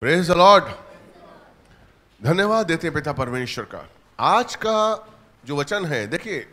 Praise the Lord. धन्यवाद देते पिता परमेश्वर का। आज का जो वचन है, देखिए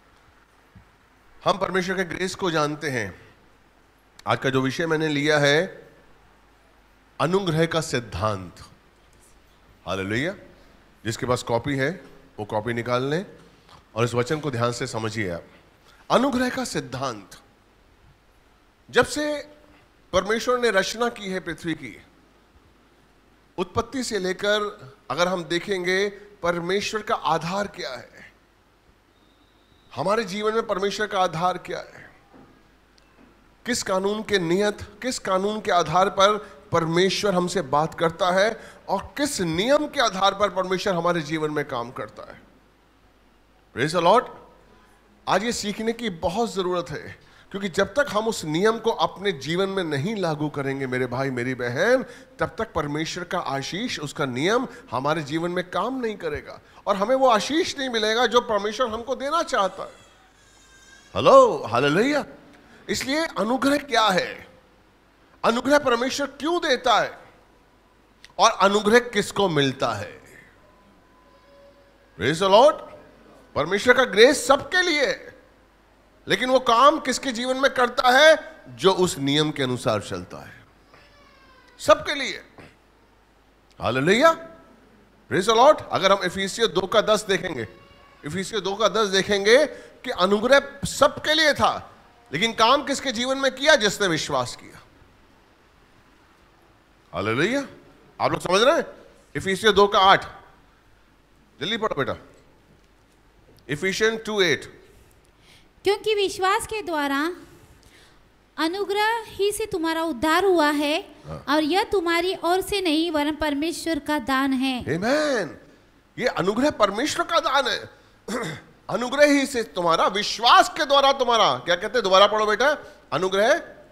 हम परमेश्वर के ग्रेस को जानते हैं। आज का जो विषय मैंने लिया है, अनुग्रह का सिद्धांत। हालेलुया। जिसके पास कॉपी है वो कॉपी निकाल लें और इस वचन को ध्यान से समझिए आप। अनुग्रह का सिद्धांत। जब से परमेश्वर ने रचना की है पृथ्वी की, उत्पत्ति से लेकर अगर हम देखेंगे परमेश्वर का आधार क्या है, हमारे जीवन में परमेश्वर का आधार क्या है, किस कानून के नियत, किस कानून के आधार पर परमेश्वर हमसे बात करता है और किस नियम के आधार पर परमेश्वर हमारे जीवन में काम करता है। Praise the Lord. आज ये सीखने की बहुत जरूरत है, क्योंकि जब तक हम उस नियम को अपने जीवन में नहीं लागू करेंगे मेरे भाई मेरी बहन, तब तक परमेश्वर का आशीष, उसका नियम हमारे जीवन में काम नहीं करेगा और हमें वो आशीष नहीं मिलेगा जो परमेश्वर हमको देना चाहता है। Hello, hallelujah. इसलिए अनुग्रह क्या है, अनुग्रह परमेश्वर क्यों देता है और अनुग्रह किसको मिलता है। Praise the Lord. परमेश्वर का ग्रेस सबके लिए है, लेकिन वो काम किसके जीवन में करता है, जो उस नियम के अनुसार चलता है, सबके लिए। हालेलुया। Praise the Lord. अगर हम इफिसियों 2:10 देखेंगे, इफिसियों 2:10 देखेंगे कि अनुग्रह सबके लिए था, लेकिन काम किसके जीवन में किया, जिसने विश्वास किया। हालेलुया। आप लोग समझ रहे हैं। इफिसियों 2:8 जल्दी पढ़ो बेटा। इफिशियन 2:8। क्योंकि विश्वास के द्वारा अनुग्रह ही से तुम्हारा उद्धार हुआ है, और यह तुम्हारी ओर से नहीं वरन परमेश्वर का दान है। आमीन। ये अनुग्रह परमेश्वर का दान है। अनुग्रह ही से तुम्हारा, विश्वास के द्वारा तुम्हारा, क्या कहते हैं, दोबारा पढ़ो बेटा। अनुग्रह,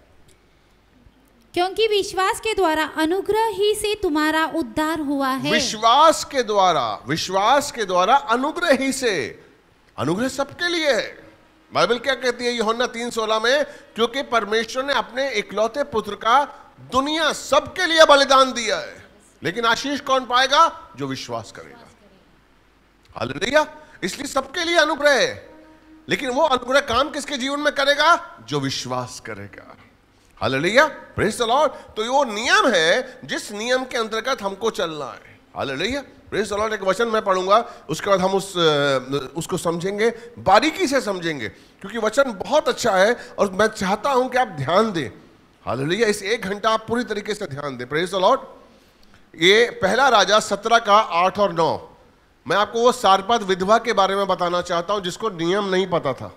क्योंकि विश्वास के द्वारा अनुग्रह ही से तुम्हारा उद्धार हुआ है। विश्वास के द्वारा, विश्वास के द्वारा अनुग्रह ही से। अनुग्रह सबके लिए है। बाइबल क्या कहती है यूहन्ना 3:16 में, क्योंकि परमेश्वर ने अपने इकलौते पुत्र का दुनिया सबके लिए बलिदान दिया है, लेकिन आशीष कौन पाएगा, जो विश्वास करेगा। हालेलुया। इसलिए सबके लिए अनुग्रह है, लेकिन वो अनुग्रह काम किसके जीवन में करेगा, जो विश्वास करेगा। हालेलुया। Praise the Lord. तो वो नियम है जिस नियम के अंतर्गत हमको चलना है। हालेलुया। Praise the Lord. एक वचन मैं पढ़ूंगा, उसके बाद हम उसको समझेंगे, बारीकी से समझेंगे, क्योंकि वचन बहुत अच्छा है और मैं चाहता हूं कि आप ध्यान दें। हालेलुया। इस 1 घंटा आप पूरी तरीके से ध्यान दें। Praise the Lord. ये पहला राजा 17 का 8 और 9। मैं आपको वो सारपत विधवा के बारे में बताना चाहता हूं, जिसको नियम नहीं पता था,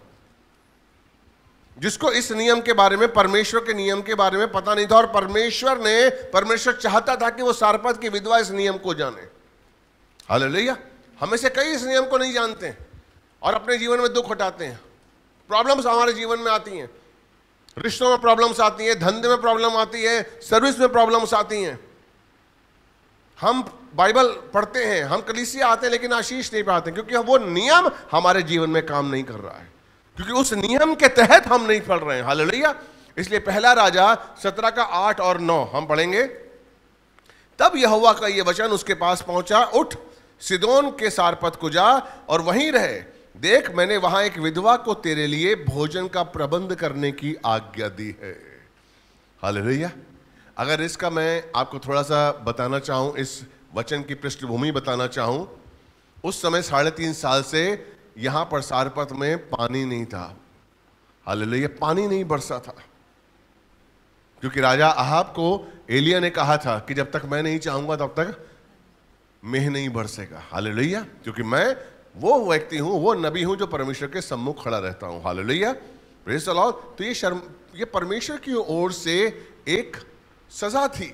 जिसको इस नियम के बारे में, परमेश्वर के नियम के बारे में पता नहीं था, और परमेश्वर चाहता था कि वो सारपत की विधवा इस नियम को जाने। हालेलुया। हमें से कई इस नियम को नहीं जानते हैं और अपने जीवन में दुख हटाते हैं। प्रॉब्लम्स हमारे जीवन में आती हैं, रिश्तों में प्रॉब्लम्स आती हैं, धंधे में प्रॉब्लम आती है, सर्विस में प्रॉब्लम्स आती हैं। हम बाइबल पढ़ते हैं, हम कलीसिया आते हैं, लेकिन आशीष नहीं पाते, क्योंकि वो नियम हमारे जीवन में काम नहीं कर रहा है, क्योंकि उस नियम के तहत हम नहीं पढ़ रहे हैं। हालेलुया। इसलिए पहला राजा 17 का 8 और 9 हम पढ़ेंगे। तब यहोवा का यह वचन उसके पास पहुंचा, उठ सिदोन के सारपत को जा और वहीं रहे। देख, मैंने वहां एक विधवा को तेरे लिए भोजन का प्रबंध करने की आज्ञा दी है। हालेलुया। अगर इसका मैं आपको थोड़ा सा बताना चाहूं, इस वचन की पृष्ठभूमि बताना चाहूं, उस समय 3.5 साल से यहां पर सारपत में पानी नहीं था। हालेलुया। पानी नहीं बरसा था, क्योंकि राजा अहाब को एलिया ने कहा था कि जब तक मैं नहीं चाहूंगा तब तक मेह नहीं बरसेगा। हालेलुया। क्योंकि मैं वो व्यक्ति हूं, वो नबी हूं जो परमेश्वर के सम्मुख खड़ा रहता हूं। हालेलुया। Praise the Lord. तो ये परमेश्वर की ओर से एक सजा थी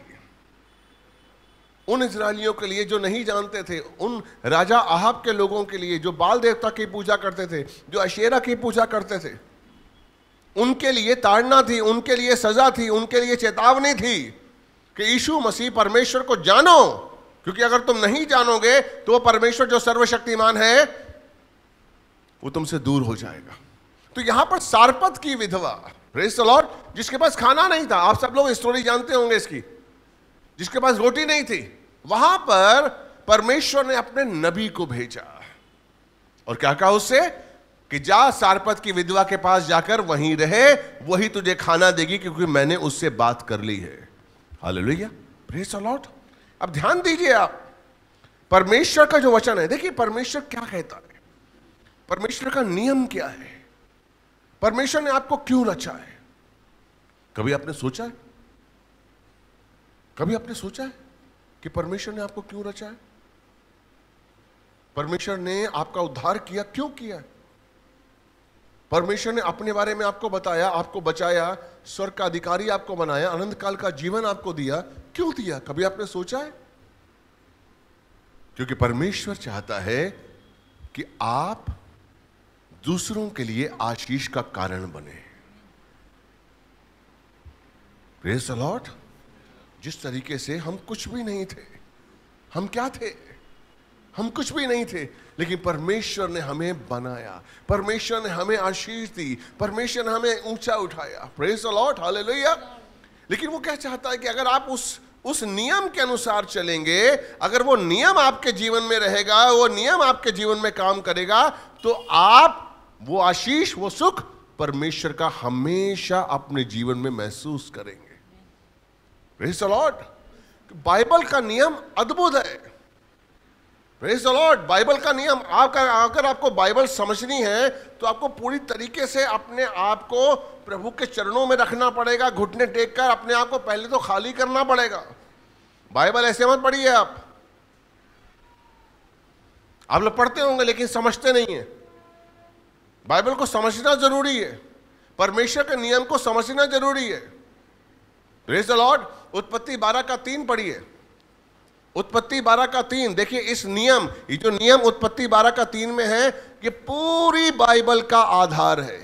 उन इस्राएलियों के लिए जो नहीं जानते थे, उन राजा अहाब के लोगों के लिए जो बाल देवता की पूजा करते थे, जो अशेरा की पूजा करते थे, उनके लिए ताड़ना थी, उनके लिए सजा थी, उनके लिए चेतावनी थी कि यीशु मसीह परमेश्वर को जानो, क्योंकि अगर तुम नहीं जानोगे तो वो परमेश्वर जो सर्वशक्तिमान है वो तुमसे दूर हो जाएगा। तो यहां पर सारपत की विधवा, प्रेज़ द लॉर्ड, जिसके पास खाना नहीं था। आप सब लोग स्टोरी जानते होंगे इसकी। जिसके पास रोटी नहीं थी, वहां पर परमेश्वर ने अपने नबी को भेजा और क्या कहा उससे कि जा सारपत की विधवा के पास जाकर वहीं रहे, वही तुझे खाना देगी क्योंकि मैंने उससे बात कर ली है। Hallelujah, praise the Lord. अब ध्यान दीजिए आप, परमेश्वर का जो वचन है, देखिए परमेश्वर क्या कहता है, परमेश्वर का नियम क्या है, परमेश्वर ने आपको क्यों रचा है। कभी आपने सोचा है, कभी आपने सोचा है कि परमेश्वर ने आपको क्यों रचा है? परमेश्वर ने आपका उद्धार किया, क्यों किया है? परमेश्वर ने अपने बारे में आपको बताया, आपको बचाया, स्वर्ग का अधिकारी आपको बनाया, अनंत काल का जीवन आपको दिया, क्यों दिया? कभी आपने सोचा है? क्योंकि परमेश्वर चाहता है कि आप दूसरों के लिए आशीष का कारण बने। Praise the Lord. जिस तरीके से हम कुछ भी नहीं थे, हम क्या थे? हम कुछ भी नहीं थे, लेकिन परमेश्वर ने हमें बनाया, परमेश्वर ने हमें आशीष दी, परमेश्वर ने हमें ऊंचा उठाया। Praise the Lord, hallelujah. लेकिन वो क्या चाहता है कि अगर आप उस नियम के अनुसार चलेंगे, अगर वो नियम आपके जीवन में रहेगा, वो नियम आपके जीवन में काम करेगा, तो आप वो आशीष, वो सुख परमेश्वर का हमेशा अपने जीवन में महसूस करेंगे। Praise the Lord. बाइबल का नियम अद्भुत है। Praise the Lord. बाइबल का नियम, अगर आपको बाइबल समझनी है तो आपको पूरी तरीके से अपने आप को प्रभु के चरणों में रखना पड़ेगा, घुटने टेक कर अपने आप को पहले तो खाली करना पड़ेगा। बाइबल ऐसे मत पढ़िए आप लोग पढ़ते होंगे लेकिन समझते नहीं है। बाइबल को समझना जरूरी है, परमेश्वर के नियम को समझना जरूरी है। Praise the Lord. उत्पत्ति 12:3 पढ़िए, उत्पत्ति 12:3। देखिए इस नियम, ये जो नियम उत्पत्ति 12:3 में है, ये पूरी बाइबल का आधार है।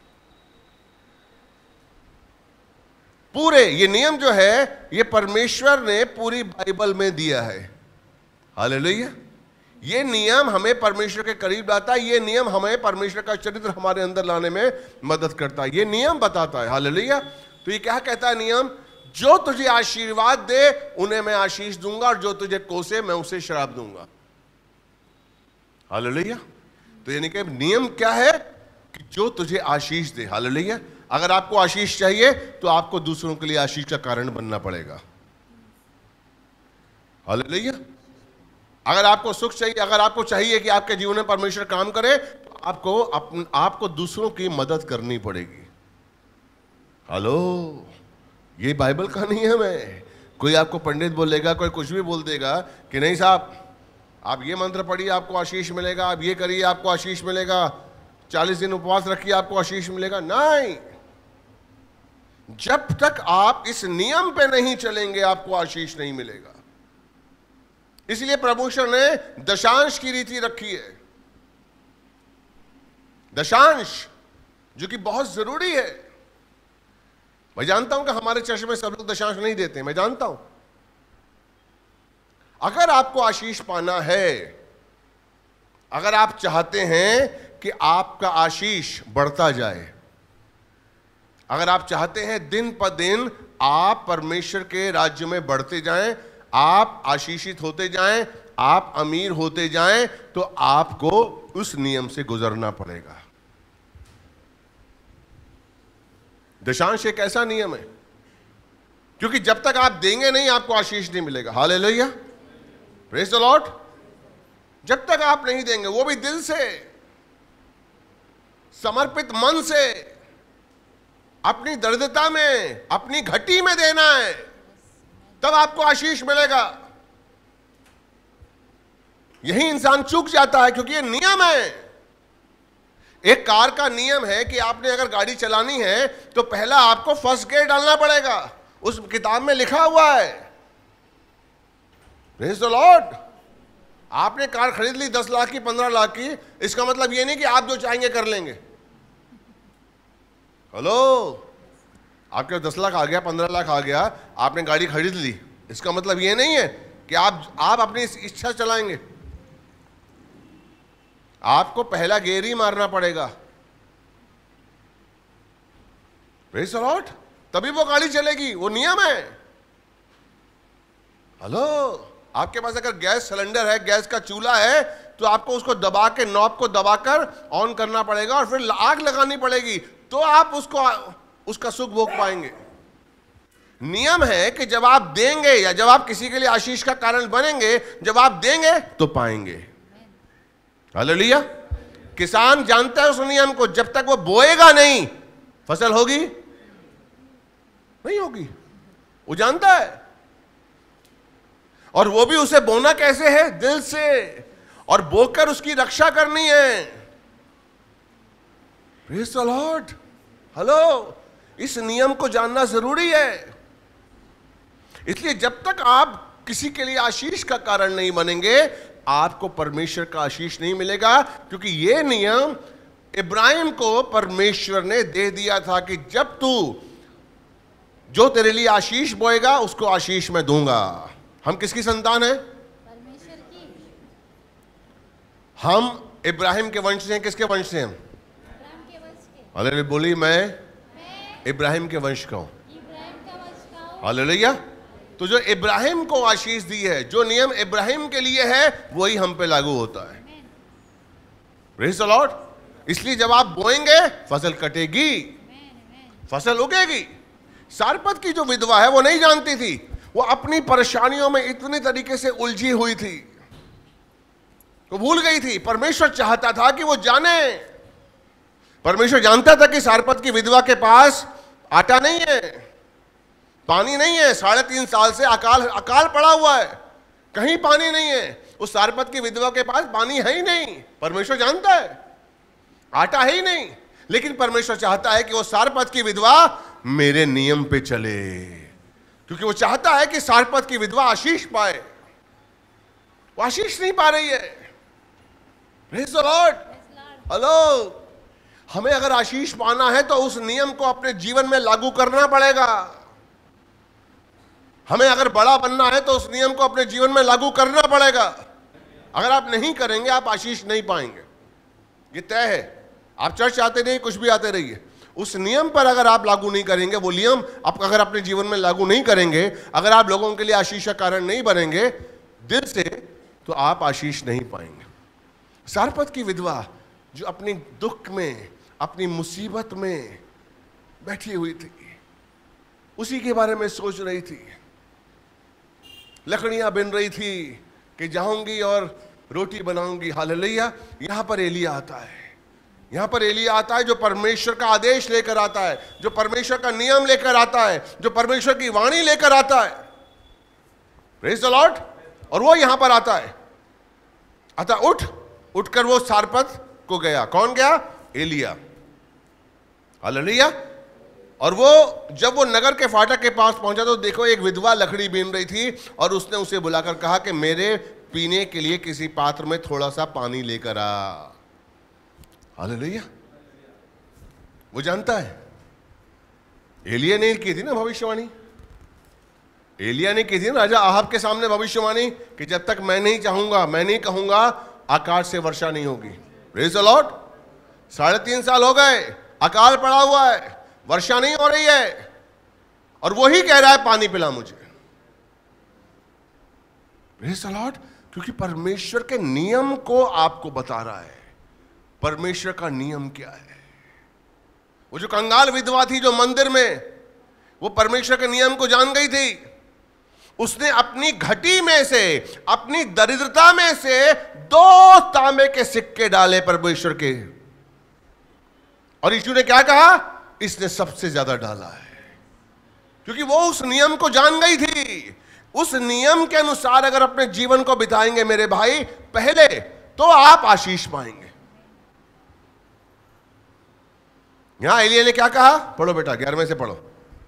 पूरे ये नियम जो है, ये परमेश्वर ने पूरी बाइबल में दिया है। हालेलुया। ये नियम हमें परमेश्वर के करीब लाता है, ये नियम हमें परमेश्वर का चरित्र हमारे अंदर लाने में मदद करता है, ये नियम बताता है। हालेलुया। तो ये क्या कहता है नियम? जो तुझे आशीर्वाद दे उन्हें मैं आशीष दूंगा, और जो तुझे कोसे मैं उसे श्राप दूंगा। हालेलुया। तो यानी कि नियम क्या है कि जो तुझे आशीष दे। हालेलुया। अगर आपको आशीष चाहिए तो आपको दूसरों के लिए आशीष का कारण बनना पड़ेगा। हालेलुया। अगर आपको सुख चाहिए, अगर आपको चाहिए कि आपके जीवन में परमेश्वर काम करे, तो आपको दूसरों की मदद करनी पड़ेगी। हेलो, ये बाइबल का नियम है। कोई आपको पंडित बोलेगा, कोई कुछ भी बोल देगा कि नहीं साहब आप ये मंत्र पढ़िए आपको आशीष मिलेगा, आप ये करिए आपको आशीष मिलेगा, 40 दिन उपवास रखिए आपको आशीष मिलेगा। नहीं, जब तक आप इस नियम पे नहीं चलेंगे आपको आशीष नहीं मिलेगा। इसलिए परमेश्वर ने दशांश की रीति रखी है। दशांश जो कि बहुत जरूरी है। मैं जानता हूं कि हमारे चर्च में सब लोग दशांश नहीं देते, मैं जानता हूं। अगर आपको आशीष पाना है, अगर आप चाहते हैं कि आपका आशीष बढ़ता जाए, अगर आप चाहते हैं दिन पर दिन आप परमेश्वर के राज्य में बढ़ते जाएं, आप आशीषित होते जाएं, आप अमीर होते जाएं, तो आपको उस नियम से गुजरना पड़ेगा। दशांश एक ऐसा नियम है, क्योंकि जब तक आप देंगे नहीं आपको आशीष नहीं मिलेगा। Hallelujah, praise the Lord. जब तक आप नहीं देंगे, वो भी दिल से, समर्पित मन से, अपनी दरिद्रता में, अपनी घटी में देना है, तब आपको आशीष मिलेगा। यही इंसान चूक जाता है, क्योंकि ये नियम है। एक कार का नियम है कि आपने अगर गाड़ी चलानी है तो पहला आपको फर्स्ट गियर डालना पड़ेगा, उस किताब में लिखा हुआ है। Praise the Lord. आपने कार खरीद ली 10 लाख की, 15 लाख की, इसका मतलब ये नहीं कि आप जो चाहेंगे कर लेंगे। हेलो, आपके 10 लाख आ गया, 15 लाख आ गया, आपने गाड़ी खरीद ली, इसका मतलब ये नहीं है कि आप अपनी इच्छा चलाएंगे। आपको पहला गियर ही मारना पड़ेगा। Praise the Lord. तभी वो गाड़ी चलेगी, वो नियम है। हेलो, आपके पास अगर गैस सिलेंडर है, गैस का चूल्हा है, तो आपको उसको दबा के, नॉब को दबाकर ऑन करना पड़ेगा और फिर आग लगानी पड़ेगी, तो आप उसका सुख भोग पाएंगे। नियम है कि जब आप देंगे या जब आप किसी के लिए आशीष का कारण बनेंगे, जब आप देंगे तो पाएंगे। हालेलुया। किसान जानता है उस नियम को, जब तक वो बोएगा नहीं फसल होगी नहीं होगी, वो जानता है। और वो भी उसे बोना कैसे है? दिल से, और बोकर उसकी रक्षा करनी है। Praise the Lord. हेलो, इस नियम को जानना जरूरी है। इसलिए जब तक आप किसी के लिए आशीष का कारण नहीं बनेंगे, आपको परमेश्वर का आशीष नहीं मिलेगा, क्योंकि यह नियम इब्राहिम को परमेश्वर ने दे दिया था कि जब तू जो तेरे लिए आशीष बोएगा उसको आशीष मैं दूंगा। हम किसकी संतान है? परमेश्वर की। हम इब्राहिम के वंश से हैं। किसके वंश से हम? इब्राहिम के वंश के। हालेलुया। बोली, मैं इब्राहिम के वंश का हूं। इब्राहिम का वंश का हूं। हालेलुया। तो जो इब्राहिम को आशीष दी है, जो नियम इब्राहिम के लिए है, वही हम पे लागू होता है। Praise the Lord. इसलिए जब आप बोएंगे फसल कटेगी, फसल उगेगी। सारपत की जो विधवा है वो नहीं जानती थी, वो अपनी परेशानियों में इतनी तरीके से उलझी हुई थी, वो भूल गई थी। परमेश्वर चाहता था कि वो जाने। परमेश्वर जानता था कि सारपत की विधवा के पास आटा नहीं है, पानी नहीं है, 3.5 साल से अकाल पड़ा हुआ है, कहीं पानी नहीं है। उस सारपत की विधवा के पास पानी है ही नहीं। परमेश्वर जानता है, आटा है ही नहीं, लेकिन परमेश्वर चाहता है कि वो सारपत की विधवा मेरे नियम पे चले, क्योंकि वो चाहता है कि सारपत की विधवा आशीष पाए। वो आशीष नहीं पा रही है। Praise the Lord. हेलो, हमें अगर आशीष पाना है तो उस नियम को अपने जीवन में लागू करना पड़ेगा। हमें अगर बड़ा बनना है तो उस नियम को अपने जीवन में लागू करना पड़ेगा। अगर आप नहीं करेंगे, आप आशीष नहीं पाएंगे, ये तय है। आप चर्च आते रहिए, कुछ भी आते रहिए, उस नियम पर अगर आप लागू नहीं करेंगे, वो नियम आप अगर अपने जीवन में लागू नहीं करेंगे, अगर आप लोगों के लिए आशीष का कारण नहीं बनेंगे दिल से, तो आप आशीष नहीं पाएंगे। सारपत की विधवा जो अपनी दुख में, अपनी मुसीबत में बैठी हुई थी, उसी के बारे में सोच रही थी, लकड़ियां बिन रही थी कि जाऊंगी और रोटी बनाऊंगी। हालेलुया। यहां पर एलिया आता है। यहां पर एलिया आता है जो परमेश्वर का आदेश लेकर आता है, जो परमेश्वर का नियम लेकर आता है, जो परमेश्वर की वाणी लेकर आता है। Praise the Lord. और वो यहां पर आता है। अतः उठकर वो सारपत को गया। कौन गया? एलिया। हालेलुया। और वो जब वो नगर के फाटक के पास पहुंचा तो देखो एक विधवा लकड़ी बीन रही थी, और उसने उसे बुलाकर कहा कि मेरे पीने के लिए किसी पात्र में थोड़ा सा पानी लेकर आ। हालेलुया। वो जानता है। एलिया ने की थी ना भविष्यवाणी, एलिया ने की थी ना राजा आहाब के सामने भविष्यवाणी कि जब तक मैं नहीं चाहूंगा, मैं नहीं कहूंगा, आकाश से वर्षा नहीं होगी। Praise the Lord. 3.5 साल हो गए, अकाल पड़ा हुआ है, वर्षा नहीं हो रही है, और वही कह रहा है पानी पिला मुझे। Praise the Lord. क्योंकि परमेश्वर के नियम को आपको बता रहा है। परमेश्वर का नियम क्या है? वो जो कंगाल विधवा थी जो मंदिर में, वो परमेश्वर के नियम को जान गई थी। उसने अपनी घटी में से, अपनी दरिद्रता में से 2 तांबे के सिक्के डाले परमेश्वर के, और यीशु ने क्या कहा? इसने सबसे ज्यादा डाला है, क्योंकि वो उस नियम को जान गई थी। उस नियम के अनुसार अगर अपने जीवन को बिताएंगे मेरे भाई, पहले तो आप आशीष पाएंगे। यहां एलिया ने क्या कहा? पढ़ो बेटा, 11वें से पढ़ो।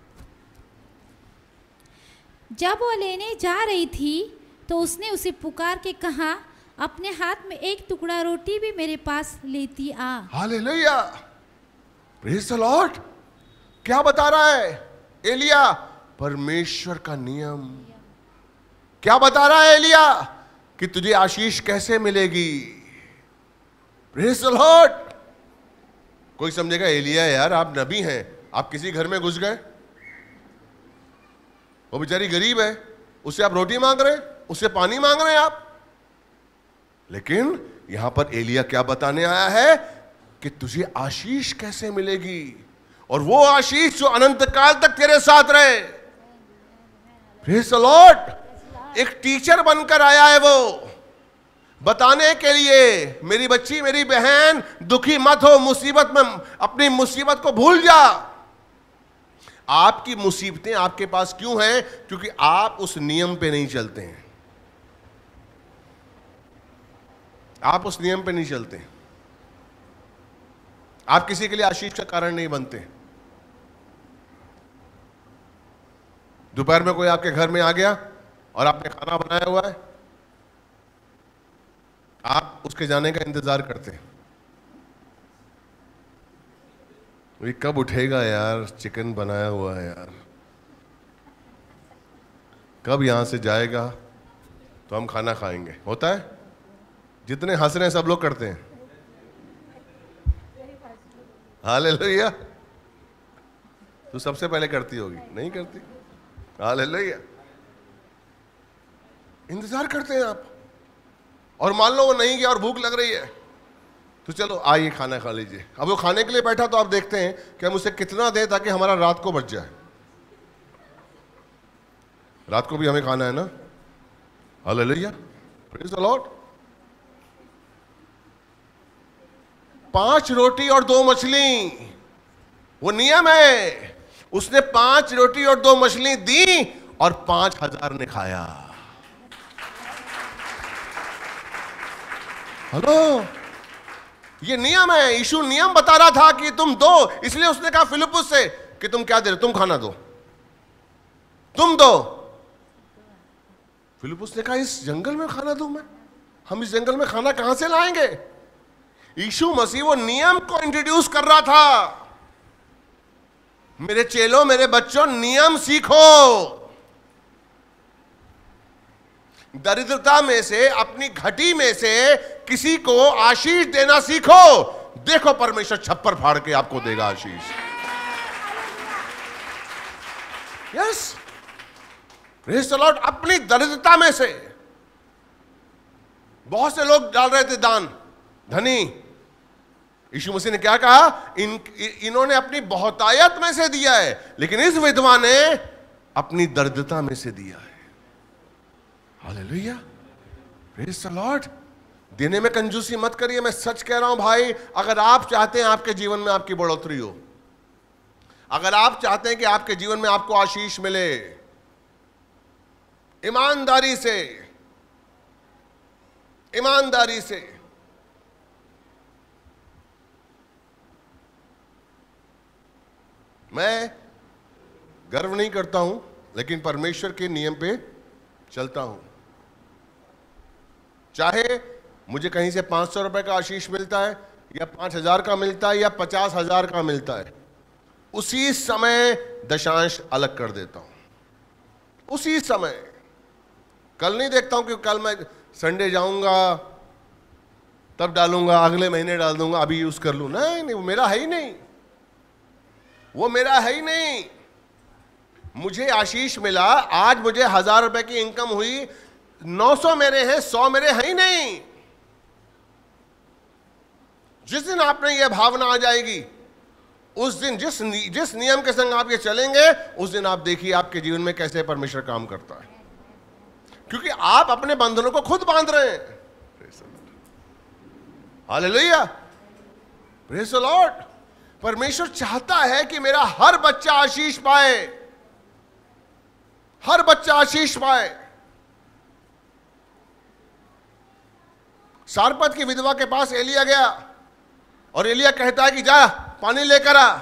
जब वो लेने जा रही थी तो उसने उसे पुकार के कहा, अपने हाथ में एक टुकड़ा रोटी भी मेरे पास लेती आ। हालेलुया। Praise the Lord. क्या बता रहा है एलिया? परमेश्वर का नियम। क्या बता रहा है एलिया? कि तुझे आशीष कैसे मिलेगी। Praise the Lord. कोई समझेगा एलिया यार आप नबी हैं, आप किसी घर में घुस गए, वो बेचारी गरीब है, उससे आप रोटी मांग रहे हैं, उससे पानी मांग रहे हैं आप। लेकिन यहां पर एलिया क्या बताने आया है कि तुझे आशीष कैसे मिलेगी, और वो आशीष जो अनंत काल तक तेरे साथ रहे। Praise the Lord. एक टीचर बनकर आया है वो, बताने के लिए, मेरी बच्ची, मेरी बहन, दुखी मत हो, मुसीबत में अपनी मुसीबत को भूल जा। आपकी मुसीबतें आपके पास क्यों हैं? क्योंकि आप उस नियम पे नहीं चलते हैं। आप उस नियम पे नहीं चलते। आप किसी के लिए आशीष का कारण नहीं बनते। दोपहर में कोई आपके घर में आ गया और आपने खाना बनाया हुआ है, आप उसके जाने का इंतजार करते हैं, ये कब उठेगा यार, चिकन बनाया हुआ है यार, कब यहां से जाएगा तो हम खाना खाएंगे। होता है? जितने हंस रहे हैं सब लोग करते हैं। हालेलुया। तू सबसे पहले करती होगी, नहीं करती? हालेलुया। इंतजार करते हैं आप, और मान लो वो नहीं गया और भूख लग रही है, तो चलो आइए खाना खा लीजिए। अब वो खाने के लिए बैठा तो आप देखते हैं कि हम उसे कितना दें ताकि हमारा रात को बच जाए। रात को भी हमें खाना है ना। Hallelujah, praise the Lord. 5 रोटी और 2 मछली, वो नियम है। उसने 5 रोटी और 2 मछली दी और 5000 ने खाया। हेलो, ये नियम है। यीशु नियम बता रहा था कि तुम दो, इसलिए उसने कहा फिलिप्पुस से कि तुम क्या दे रहे हो, तुम खाना दो, तुम दो। फिलिप्पुस ने कहा इस जंगल में खाना दूं मैं? हम इस जंगल में खाना कहां से लाएंगे? यीशु मसीह वो नियम को इंट्रोड्यूस कर रहा था। मेरे चेलों, मेरे बच्चों, नियम सीखो। दरिद्रता में से, अपनी घटी में से किसी को आशीष देना सीखो। देखो परमेश्वर छप्पर फाड़ के आपको देगा आशीष। Yes, praise the Lord. अपनी दरिद्रता में से बहुत से लोग डाल रहे थे दान, धनी। यीशु मसीह ने क्या कहा? इन्होंने अपनी बहुतायत में से दिया है, लेकिन इस विधवा ने अपनी दरिद्रता में से दिया है। Hallelujah, praise the Lord. देने में कंजूसी मत करिए। मैं सच कह रहा हूं भाई, अगर आप चाहते हैं आपके जीवन में आपकी बढ़ोतरी हो, अगर आप चाहते हैं कि आपके जीवन में आपको आशीष मिले, ईमानदारी से, ईमानदारी से मैं गर्व नहीं करता हूं, लेकिन परमेश्वर के नियम पे चलता हूं। चाहे मुझे कहीं से 500 रुपए का आशीष मिलता है, या 5000 का मिलता है, या 50,000 का मिलता है, उसी समय दशांश अलग कर देता हूं। उसी समय। कल नहीं देखता हूं कि कल मैं संडे जाऊंगा तब डालूंगा, अगले महीने डाल दूंगा, अभी यूज कर लूं। नहीं, वो मेरा है ही नहीं, वो मेरा है ही नहीं। मुझे आशीष मिला, आज मुझे 1000 रुपए की इनकम हुई, 900 मेरे हैं, 100 मेरे हैं ही नहीं। जिस दिन आपने ये भावना आ जाएगी, उस दिन जिस नियम के संग आप ये चलेंगे, उस दिन आप देखिए आपके जीवन में कैसे परमेश्वर काम करता है, क्योंकि आप अपने बंधनों को खुद बांध रहे हैं। Hallelujah, praise the Lord. परमेश्वर चाहता है कि मेरा हर बच्चा आशीष पाए, हर बच्चा आशीष पाए। सारपत की विधवा के पास एलिया गया और एलिया कहता है कि जा पानी लेकर आ,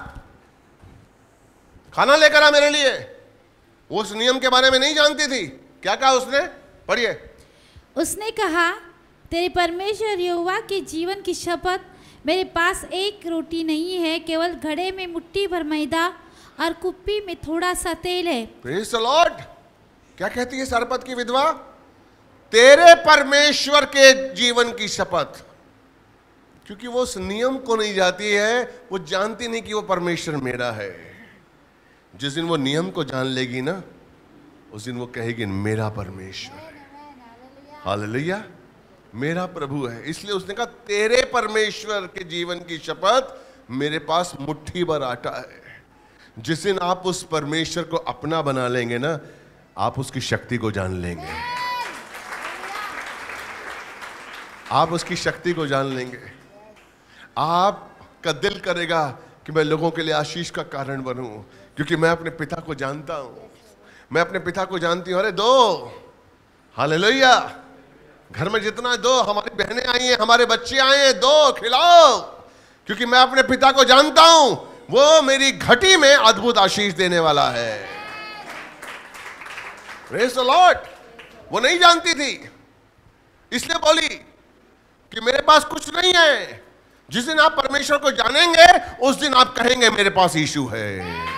खाना लेकर आ मेरे लिए। वो उस नियम के बारे में नहीं जानती थी। क्या कहा उसने? पढ़िए। उसने कहा, तेरे परमेश्वर यहोवा के जीवन की शपथ, मेरे पास एक रोटी नहीं है, केवल घड़े में मुट्ठी भर मैदा और कुप्पी में थोड़ा सा तेल है। Praise the Lord. क्या कहती है सारपत की विधवा? तेरे परमेश्वर के जीवन की शपथ। क्योंकि वो उस नियम को नहीं जाती है, वो जानती नहीं कि वो परमेश्वर मेरा है। जिस दिन वो नियम को जान लेगी ना, उस दिन वो कहेगी मेरा परमेश्वर है, हालेलुया, मेरा प्रभु है। इसलिए उसने कहा तेरे परमेश्वर के जीवन की शपथ, मेरे पास मुट्ठी भर आटा है। जिस दिन आप उस परमेश्वर को अपना बना लेंगे ना, आप उसकी शक्ति को जान लेंगे, आप उसकी शक्ति को जान लेंगे। आपका दिल करेगा कि मैं लोगों के लिए आशीष का कारण बनूं, क्योंकि मैं अपने पिता को जानता हूं, मैं अपने पिता को जानती हूं। अरे दो, हालेलुया, घर में जितना है दो, हमारी बहनें आई हैं, हमारे बच्चे आए हैं, दो खिलाओ, क्योंकि मैं अपने पिता को जानता हूं, वो मेरी घटी में अद्भुत आशीष देने वाला है। Praise the Lord. वो नहीं जानती थी, इसलिए बोली कि मेरे पास कुछ नहीं है। जिस दिन आप परमेश्वर को जानेंगे, उस दिन आप कहेंगे मेरे पास यीशु है,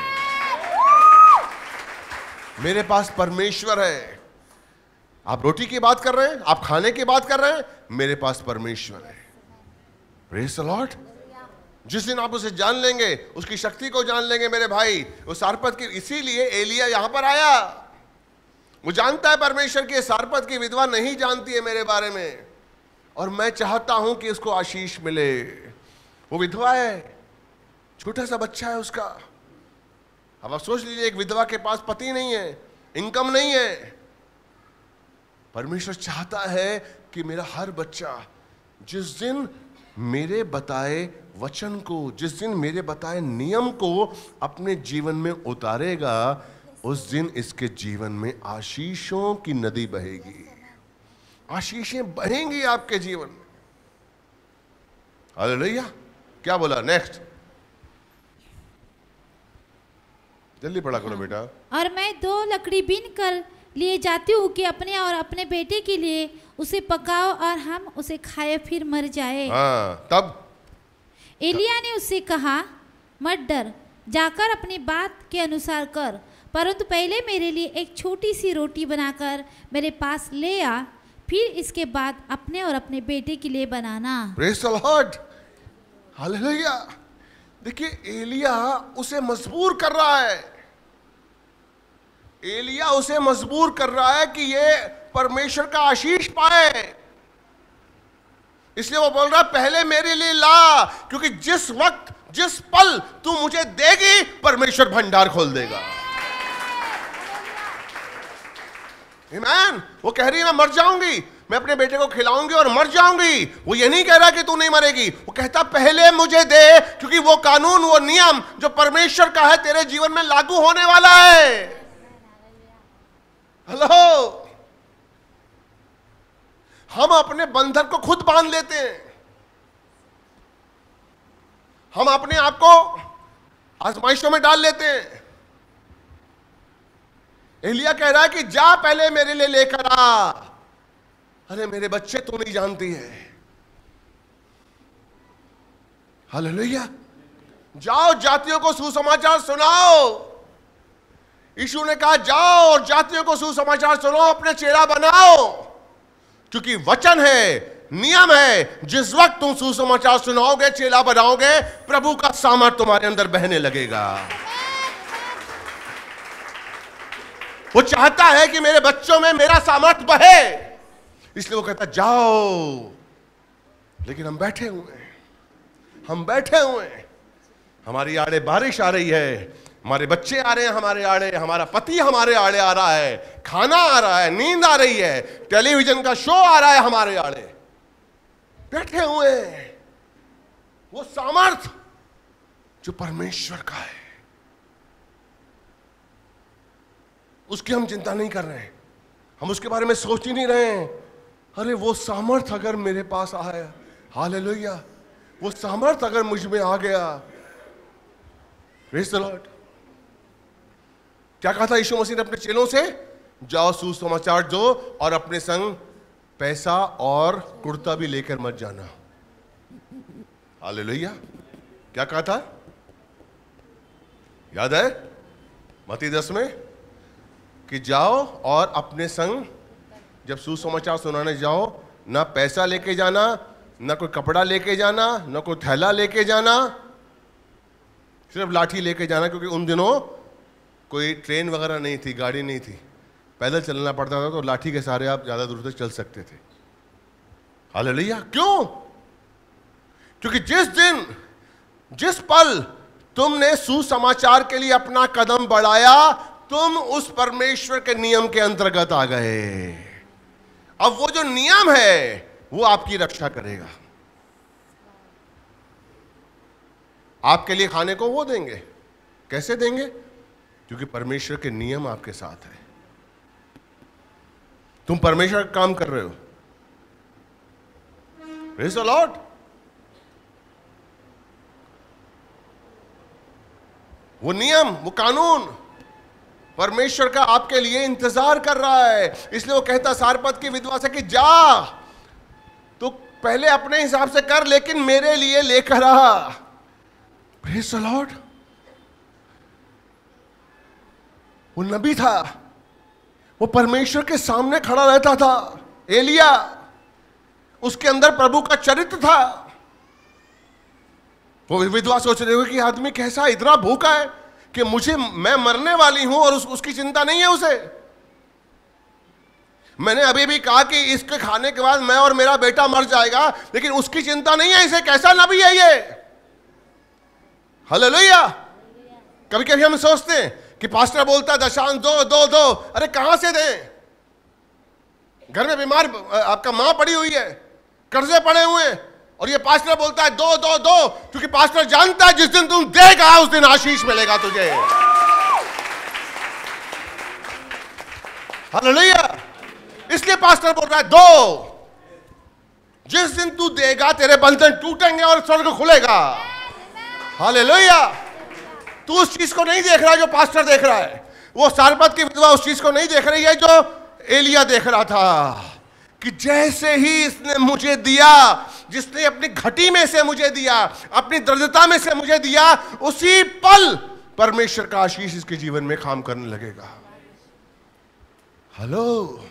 मेरे पास परमेश्वर है। आप रोटी की बात कर रहे हैं, आप खाने की बात कर रहे हैं, मेरे पास परमेश्वर है। Praise the Lord. जिस दिन आप उसे जान लेंगे, उसकी शक्ति को जान लेंगे मेरे भाई, वो सारपत की, इसीलिए एलिया यहां पर आया। वो जानता है परमेश्वर की सारपत की विधवा नहीं जानती है मेरे बारे में, और मैं चाहता हूं कि उसको आशीष मिले। वो विधवा है, छोटा सा बच्चा है उसका। अब आप सोच लीजिए, एक विधवा के पास पति नहीं है, इनकम नहीं है। परमेश्वर चाहता है कि मेरा हर बच्चा जिस दिन मेरे बताए वचन को, जिस दिन मेरे बताए नियम को अपने जीवन में उतारेगा, उस दिन इसके जीवन में आशीषों की नदी बहेगी, आशीषें बहेंगी आपके जीवन में। हालेलुया। क्या बोला नेक्स्ट? जल्दी पढ़ा करो बेटा। और मैं 2 लकड़ी बीन कर लिए जाती हूँ कि अपने और अपने बेटे के लिए उसे पकाओ और हम उसे खाए फिर मर जाए। हाँ, तब एलिया ने उससे कहा, मत डर, जाकर अपनी बात के अनुसार कर, परंतु पहले मेरे लिए एक छोटी सी रोटी बनाकर मेरे पास ले आ, फिर इसके बाद अपने और अपने बेटे के लिए बनाना। Praise the Lord, hallelujah. देखिए, एलिया उसे मजबूर कर रहा है, एलिया उसे मजबूर कर रहा है कि ये परमेश्वर का आशीष पाए। इसलिए वो बोल रहा है पहले मेरे लिए ला, क्योंकि जिस वक्त जिस पल तू मुझे देगी, परमेश्वर भंडार खोल देगा। आमीन। वो कह रही है मैं मर जाऊंगी, मैं अपने बेटे को खिलाऊंगी और मर जाऊंगी। वो ये नहीं कह रहा कि तू नहीं मरेगी, वो कहता पहले मुझे दे, क्योंकि वो कानून, वो नियम जो परमेश्वर का है तेरे जीवन में लागू होने वाला है। हेलो, हम अपने बंधन को खुद बांध लेते हैं, हम अपने आप को आजमाइशों में डाल लेते हैं। एलिया कह रहा है कि जा पहले मेरे लिए लेकर आ। अरे मेरे बच्चे, तू नहीं जानती है। हालेलुया। जाओ जातियों को सुसमाचार सुनाओ। यीशु ने कहा जाओ और जातियों को सुसमाचार सुनाओ, अपने चेला बनाओ, क्योंकि वचन है, नियम है, जिस वक्त तुम सुसमाचार सुनाओगे, चेला बनाओगे, प्रभु का सामर्थ तुम्हारे अंदर बहने लगेगा। वो चाहता है कि मेरे बच्चों में मेरा सामर्थ बहे, इसलिए वो कहता जाओ। लेकिन हम बैठे हुए हैं, हम बैठे हुए हैं, हमारी आड़े बारिश आ रही है, हमारे बच्चे आ रहे हैं हमारे आड़े, हमारा पति हमारे आड़े आ रहा है, खाना आ रहा है, नींद आ रही है, टेलीविजन का शो आ रहा है हमारे आड़े, बैठे हुए हैं। वो सामर्थ जो परमेश्वर का है, उसकी हम चिंता नहीं कर रहे हैं, हम उसके बारे में सोच ही नहीं रहे हैं। अरे वो सामर्थ अगर मेरे पास आया, हालेलुया, वो सामर्थ अगर मुझ में आ गया। Praise the Lord. क्या कहा था यीशु मसीह ने अपने चेलों से? जाओ सुसमाचार दो और अपने संग पैसा और कुर्ता भी लेकर मत जाना। हालेलुया। क्या कहा था, याद है? मत्ती 10 में कि जाओ और अपने संग जब सुसमाचार सुनाने जाओ, ना पैसा लेके जाना, ना कोई कपड़ा लेके जाना, ना कोई थैला लेके जाना, सिर्फ लाठी लेके जाना, क्योंकि उन दिनों कोई ट्रेन वगैरह नहीं थी, गाड़ी नहीं थी, पैदल चलना पड़ता था, तो लाठी के सहारे आप ज्यादा दूर तक चल सकते थे। हालेलुया। क्यों? क्योंकि जिस दिन, जिस पल तुमने सुसमाचार के लिए अपना कदम बढ़ाया, तुम उस परमेश्वर के नियम के अंतर्गत आ गए। अब वो जो नियम है वो आपकी रक्षा करेगा। आपके लिए खाने को वो देंगे। कैसे देंगे? क्योंकि परमेश्वर के नियम आपके साथ है। तुम परमेश्वर का काम कर रहे हो। Praise the Lord. वो नियम, वो कानून परमेश्वर का आपके लिए इंतजार कर रहा है। इसलिए वो कहता सारपत की विधवा से कि जा, तो पहले अपने हिसाब से कर, लेकिन मेरे लिए लेकर आ। Praise the Lord. वो नबी था, वो परमेश्वर के सामने खड़ा रहता था। एलिया, उसके अंदर प्रभु का चरित्र था। वो विधवा सोच रहे हो कि आदमी कैसा, इतना भूखा है कि मैं मरने वाली हूं और उसकी चिंता नहीं है उसे। मैंने अभी भी कहा कि इसके खाने के बाद मैं और मेरा बेटा मर जाएगा, लेकिन उसकी चिंता नहीं है। इसे कैसा नबी है ये? हालेलुया। कभी कभी हम सोचते हैं कि पास्टर बोलता है दशांश दो दो दो। अरे कहां से दें? घर में बीमार आपका मां पड़ी हुई है, कर्जे पड़े हुए हैं, और ये पास्टर बोलता है दो दो दो, क्योंकि पास्टर जानता है जिस दिन तुम देगा उस दिन आशीष मिलेगा तुझे। हालेलुया। इसलिए पास्टर बोल रहा है दो। जिस दिन तू देगा तेरे बंधन टूटेंगे और स्वर्ग खुलेगा। हालेलुया। तू उस चीज को नहीं देख रहा जो पास्टर देख रहा है। वो सारपत की विधवा उस चीज को नहीं देख रही है जो एलिया देख रहा था, कि जैसे ही इसने मुझे दिया, जिसने अपनी घटी में से मुझे दिया, अपनी दरिद्रता में से मुझे दिया, उसी पल परमेश्वर का आशीष इसके जीवन में काम करने लगेगा। हेलो।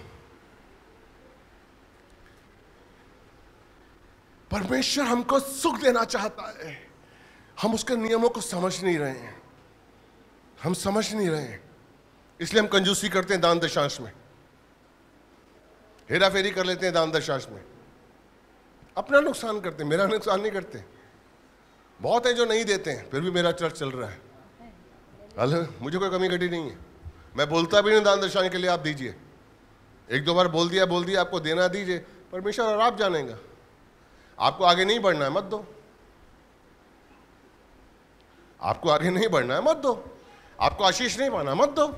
परमेश्वर हमको सुख देना चाहता है, हम उसके नियमों को समझ नहीं रहे हैं। हम समझ नहीं रहे हैं, इसलिए हम कंजूसी करते हैं दान दशांश में, हेरा फेरी कर लेते हैं दान दशांश में, अपना नुकसान करते हैं, मेरा नुकसान नहीं करते। बहुत है जो नहीं देते हैं, फिर भी मेरा चर्च चल रहा है। हेलो, मुझे कोई कमी घटी नहीं है। मैं बोलता भी नहीं दान दशांश के लिए आप दीजिए। एक दो बार बोल दिया आपको देना दीजिए, परमेश्वर और आप जानेगा। आपको आगे नहीं बढ़ना है मत दो, आपको आगे नहीं बढ़ना है मत दो, आपको आशीष नहीं पाना मत दो।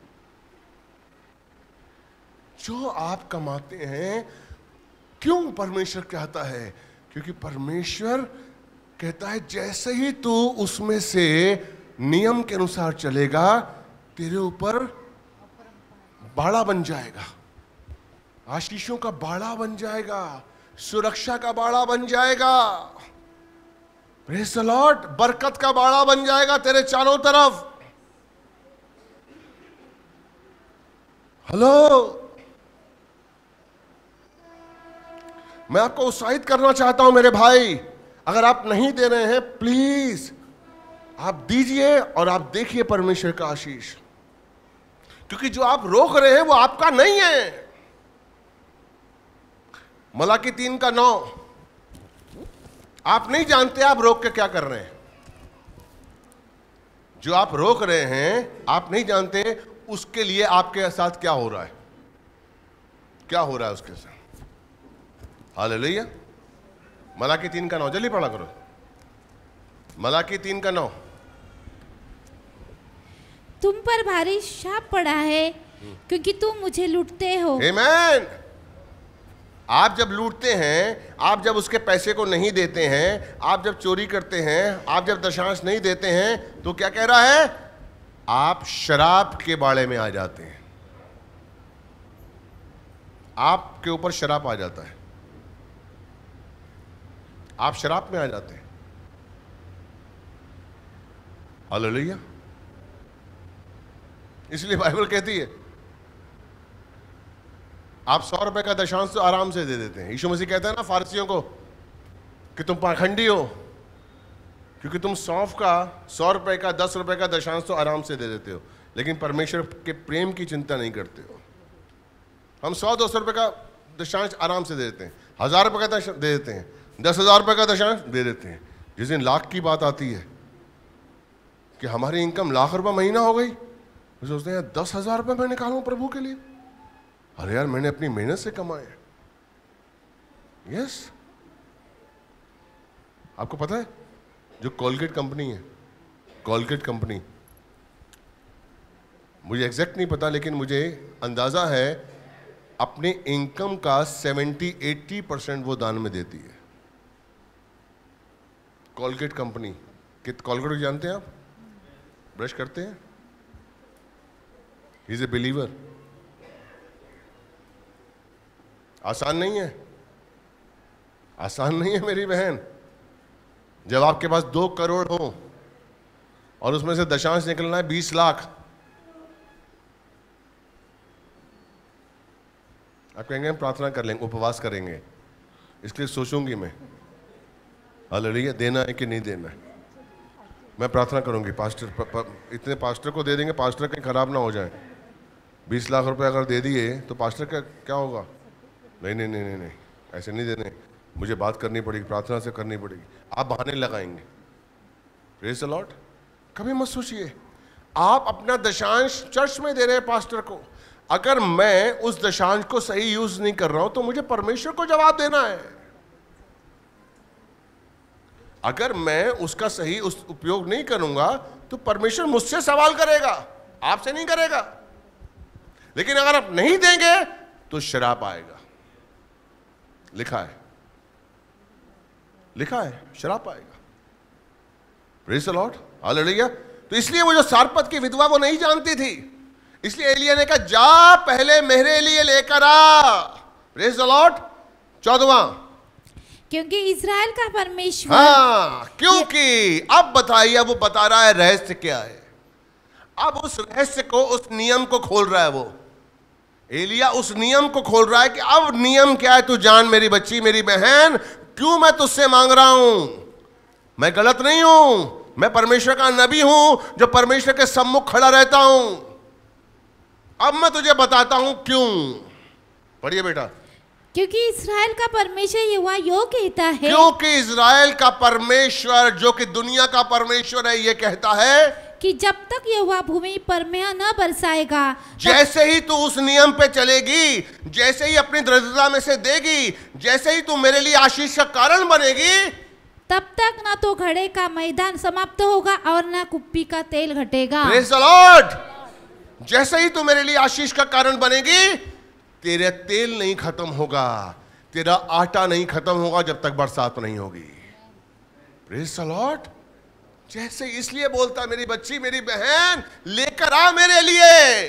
जो आप कमाते हैं, क्यों परमेश्वर कहता है? क्योंकि परमेश्वर कहता है जैसे ही तू उसमें से नियम के अनुसार चलेगा, तेरे ऊपर बाड़ा बन जाएगा, आशीषों का बाड़ा बन जाएगा, सुरक्षा का बाड़ा बन जाएगा। Praise the Lord. बरकत का बाड़ा बन जाएगा तेरे चारों तरफ। हेलो, मैं आपको उत्साहित करना चाहता हूं मेरे भाई। अगर आप नहीं दे रहे हैं, प्लीज आप दीजिए और आप देखिए परमेश्वर का आशीष। क्योंकि जो आप रोक रहे हैं वो आपका नहीं है। मलाकी 3:9, आप नहीं जानते आप रोक के क्या कर रहे हैं। जो आप रोक रहे हैं आप नहीं जानते उसके लिए आपके साथ क्या हो रहा है, क्या हो रहा है उसके साथ। हालेलुया। मलाकी 3:9 जल्दी पढ़ा करो। मलाकी 3:9। तुम पर भारी शाप पड़ा है क्योंकि तुम मुझे लूटते हो। आमीन। आप जब लूटते हैं, आप जब उसके पैसे को नहीं देते हैं, आप जब चोरी करते हैं, आप जब दशांश नहीं देते हैं, तो क्या कह रहा है? आप शराब के बाड़े में आ जाते हैं। आपके ऊपर शराब आ जाता है, आप शराब में आ जाते हैं। हालेलुया। इसलिए बाइबल कहती है आप 100 रुपए का दशांश तो आराम से दे देते हैं। यीशु मसीह कहता है ना फारसियों को कि तुम पाखंडी हो, क्योंकि तुम सौंफ का 100 रुपए का 10 रुपए का दशांश तो आराम से दे देते हो, लेकिन परमेश्वर के प्रेम की चिंता नहीं करते हो। हम 100-200 रुपये का दशांश आराम से दे देते हैं, 1000 रुपये का दे देते हैं, 10,000 रुपये का दशांश दे देते हैं। जिस दिन लाख की बात आती है कि हमारी इनकम लाख रुपये महीना हो गई, तो सोचते हैं 10,000 रुपये मैं निकालूं प्रभु के लिए। अरे यार, मैंने अपनी मेहनत से कमाए। यस, आपको पता है जो कोलगेट कंपनी है, कोलगेट कंपनी, मुझे एग्जैक्ट नहीं पता लेकिन मुझे अंदाजा है अपने इनकम का 70-80% वो दान में देती है। कोलगेट कंपनी, कोलगेट जानते हैं आप, ब्रश करते हैं, ही इज ए बिलीवर। आसान नहीं है, आसान नहीं है मेरी बहन। जब आपके पास 2 करोड़ हो और उसमें से दशांश निकलना है 20 लाख, आप कहेंगे हम प्रार्थना कर लेंगे, उपवास करेंगे, इसलिए सोचूंगी मैं हालेलुया देना है कि नहीं देना है। मैं प्रार्थना करूंगी, पास्टर इतने पास्टर को दे देंगे, पास्टर कहीं खराब ना हो जाए। 20 लाख रुपए अगर दे दिए तो पास्टर का क्या होगा? नहीं नहीं नहीं नहीं नहीं, ऐसे नहीं देने, मुझे बात करनी पड़ेगी, प्रार्थना से करनी पड़ेगी। आप बहाने लगाएंगे। Praise the Lord. कभी मत सोचिए आप अपना दशांश चर्च में दे रहे हैं पास्टर को, अगर मैं उस दशांश को सही यूज नहीं कर रहा हूं तो मुझे परमेश्वर को जवाब देना है। अगर मैं उसका सही उपयोग नहीं करूंगा तो परमेश्वर मुझसे सवाल करेगा, आपसे नहीं करेगा। लेकिन अगर आप नहीं देंगे तो श्राप आएगा। लिखा है, लिखा है, श्राप आएगा। Praise the Lord, hallelujah. तो इसलिए वो जो सारपत की विधवा वो नहीं जानती थी, इसलिए एलिया ने कहा जा पहले मेरे लिए लेकर आ। Praise the Lord. 14वां, क्योंकि इज़राइल का परमेश्वर, हाँ, क्योंकि अब बताइए, वो बता रहा है रहस्य क्या है। अब उस रहस्य को, उस नियम को खोल रहा है वो एलिया, उस नियम को खोल रहा है कि अब नियम क्या है तू जान मेरी बच्ची, मेरी बहन, क्यों मैं तुझसे मांग रहा हूं। मैं गलत नहीं हूं, मैं परमेश्वर का नबी हूं जो परमेश्वर के सम्मुख खड़ा रहता हूं। अब मैं तुझे बताता हूं क्यों। पढ़िए बेटा। क्योंकि इज़राइल का परमेश्वर यहोवा यो कहता है, क्योंकि इज़राइल का परमेश्वर जो कि दुनिया का परमेश्वर है ये कहता है कि जब तक यहोवा भूमि पर मेंह न बरसाएगा, जैसे ही तू उस नियम पे चलेगी, जैसे ही अपनी दरिद्रता में से देगी, जैसे ही तू मेरे लिए आशीष का कारण बनेगी, तब तक ना तो घड़े का मैदान समाप्त होगा और ना कुप्पी का तेल घटेगा। Praise the Lord. जैसे ही तू मेरे लिए आशीष का कारण बनेगी, तेरे तेल नहीं खत्म होगा, तेरा आटा नहीं खत्म होगा जब तक बरसात नहीं होगी। Praise the Lord. जैसे इसलिए बोलता मेरी बच्ची, मेरी बहन, लेकर आ मेरे लिए।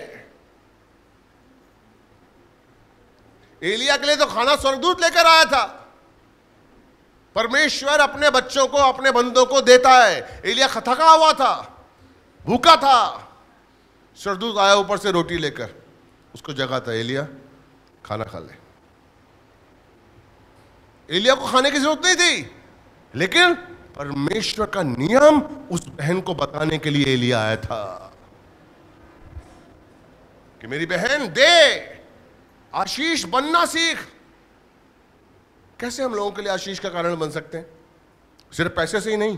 एलिया के लिए तो खाना स्वर्गदूत लेकर आया था। परमेश्वर अपने बच्चों को, अपने बंदों को देता है। एलिया थका हुआ था, भूखा था, स्वर्गदूत आया ऊपर से रोटी लेकर, उसको जगाता, एलिया खाना खा ले। एलिया को खाने की जरूरत नहीं थी, लेकिन परमेश्वर का नियम उस बहन को बताने के लिए एलिया आया था कि मेरी बहन दे, आशीष बनना सीख। कैसे हम लोगों के लिए आशीष का कारण बन सकते हैं? सिर्फ पैसे से ही नहीं,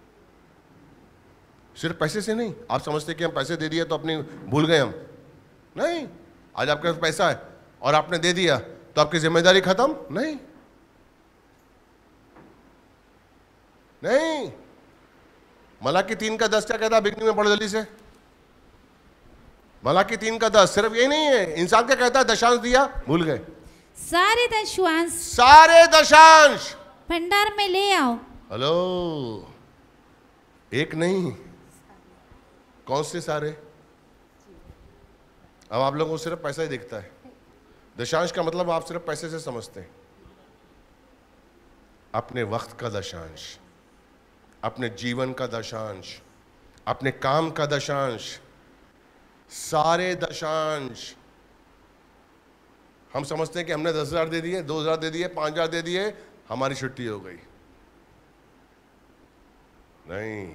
सिर्फ पैसे से नहीं। आप समझते कि हम पैसे दे दिए तो अपनी भूल गए हम? नहीं। आज आपके पास पैसा है और आपने दे दिया तो आपकी जिम्मेदारी खत्म? नहीं, नहीं। मलाकी 3:10 क्या कहता है? बिकनी में पढ़ जल्दी से। मलाकी 3:10 सिर्फ ये नहीं है। इंसान क्या कहता है? दशांश दिया, भूल गए। सारे दशांश, सारे दशांश भंडार में ले आओ। हेलो, एक नहीं, कौन से सारे? अब आप लोगों को सिर्फ पैसा ही दिखता है। दशांश का मतलब आप सिर्फ पैसे से समझते हैं। अपने वक्त का दशांश, अपने जीवन का दशांश, अपने काम का दशांश, सारे दशांश। हम समझते हैं कि हमने 10,000 दे दिए, 2,000 दे दिए, 5,000 दे दिए, हमारी छुट्टी हो गई। नहीं,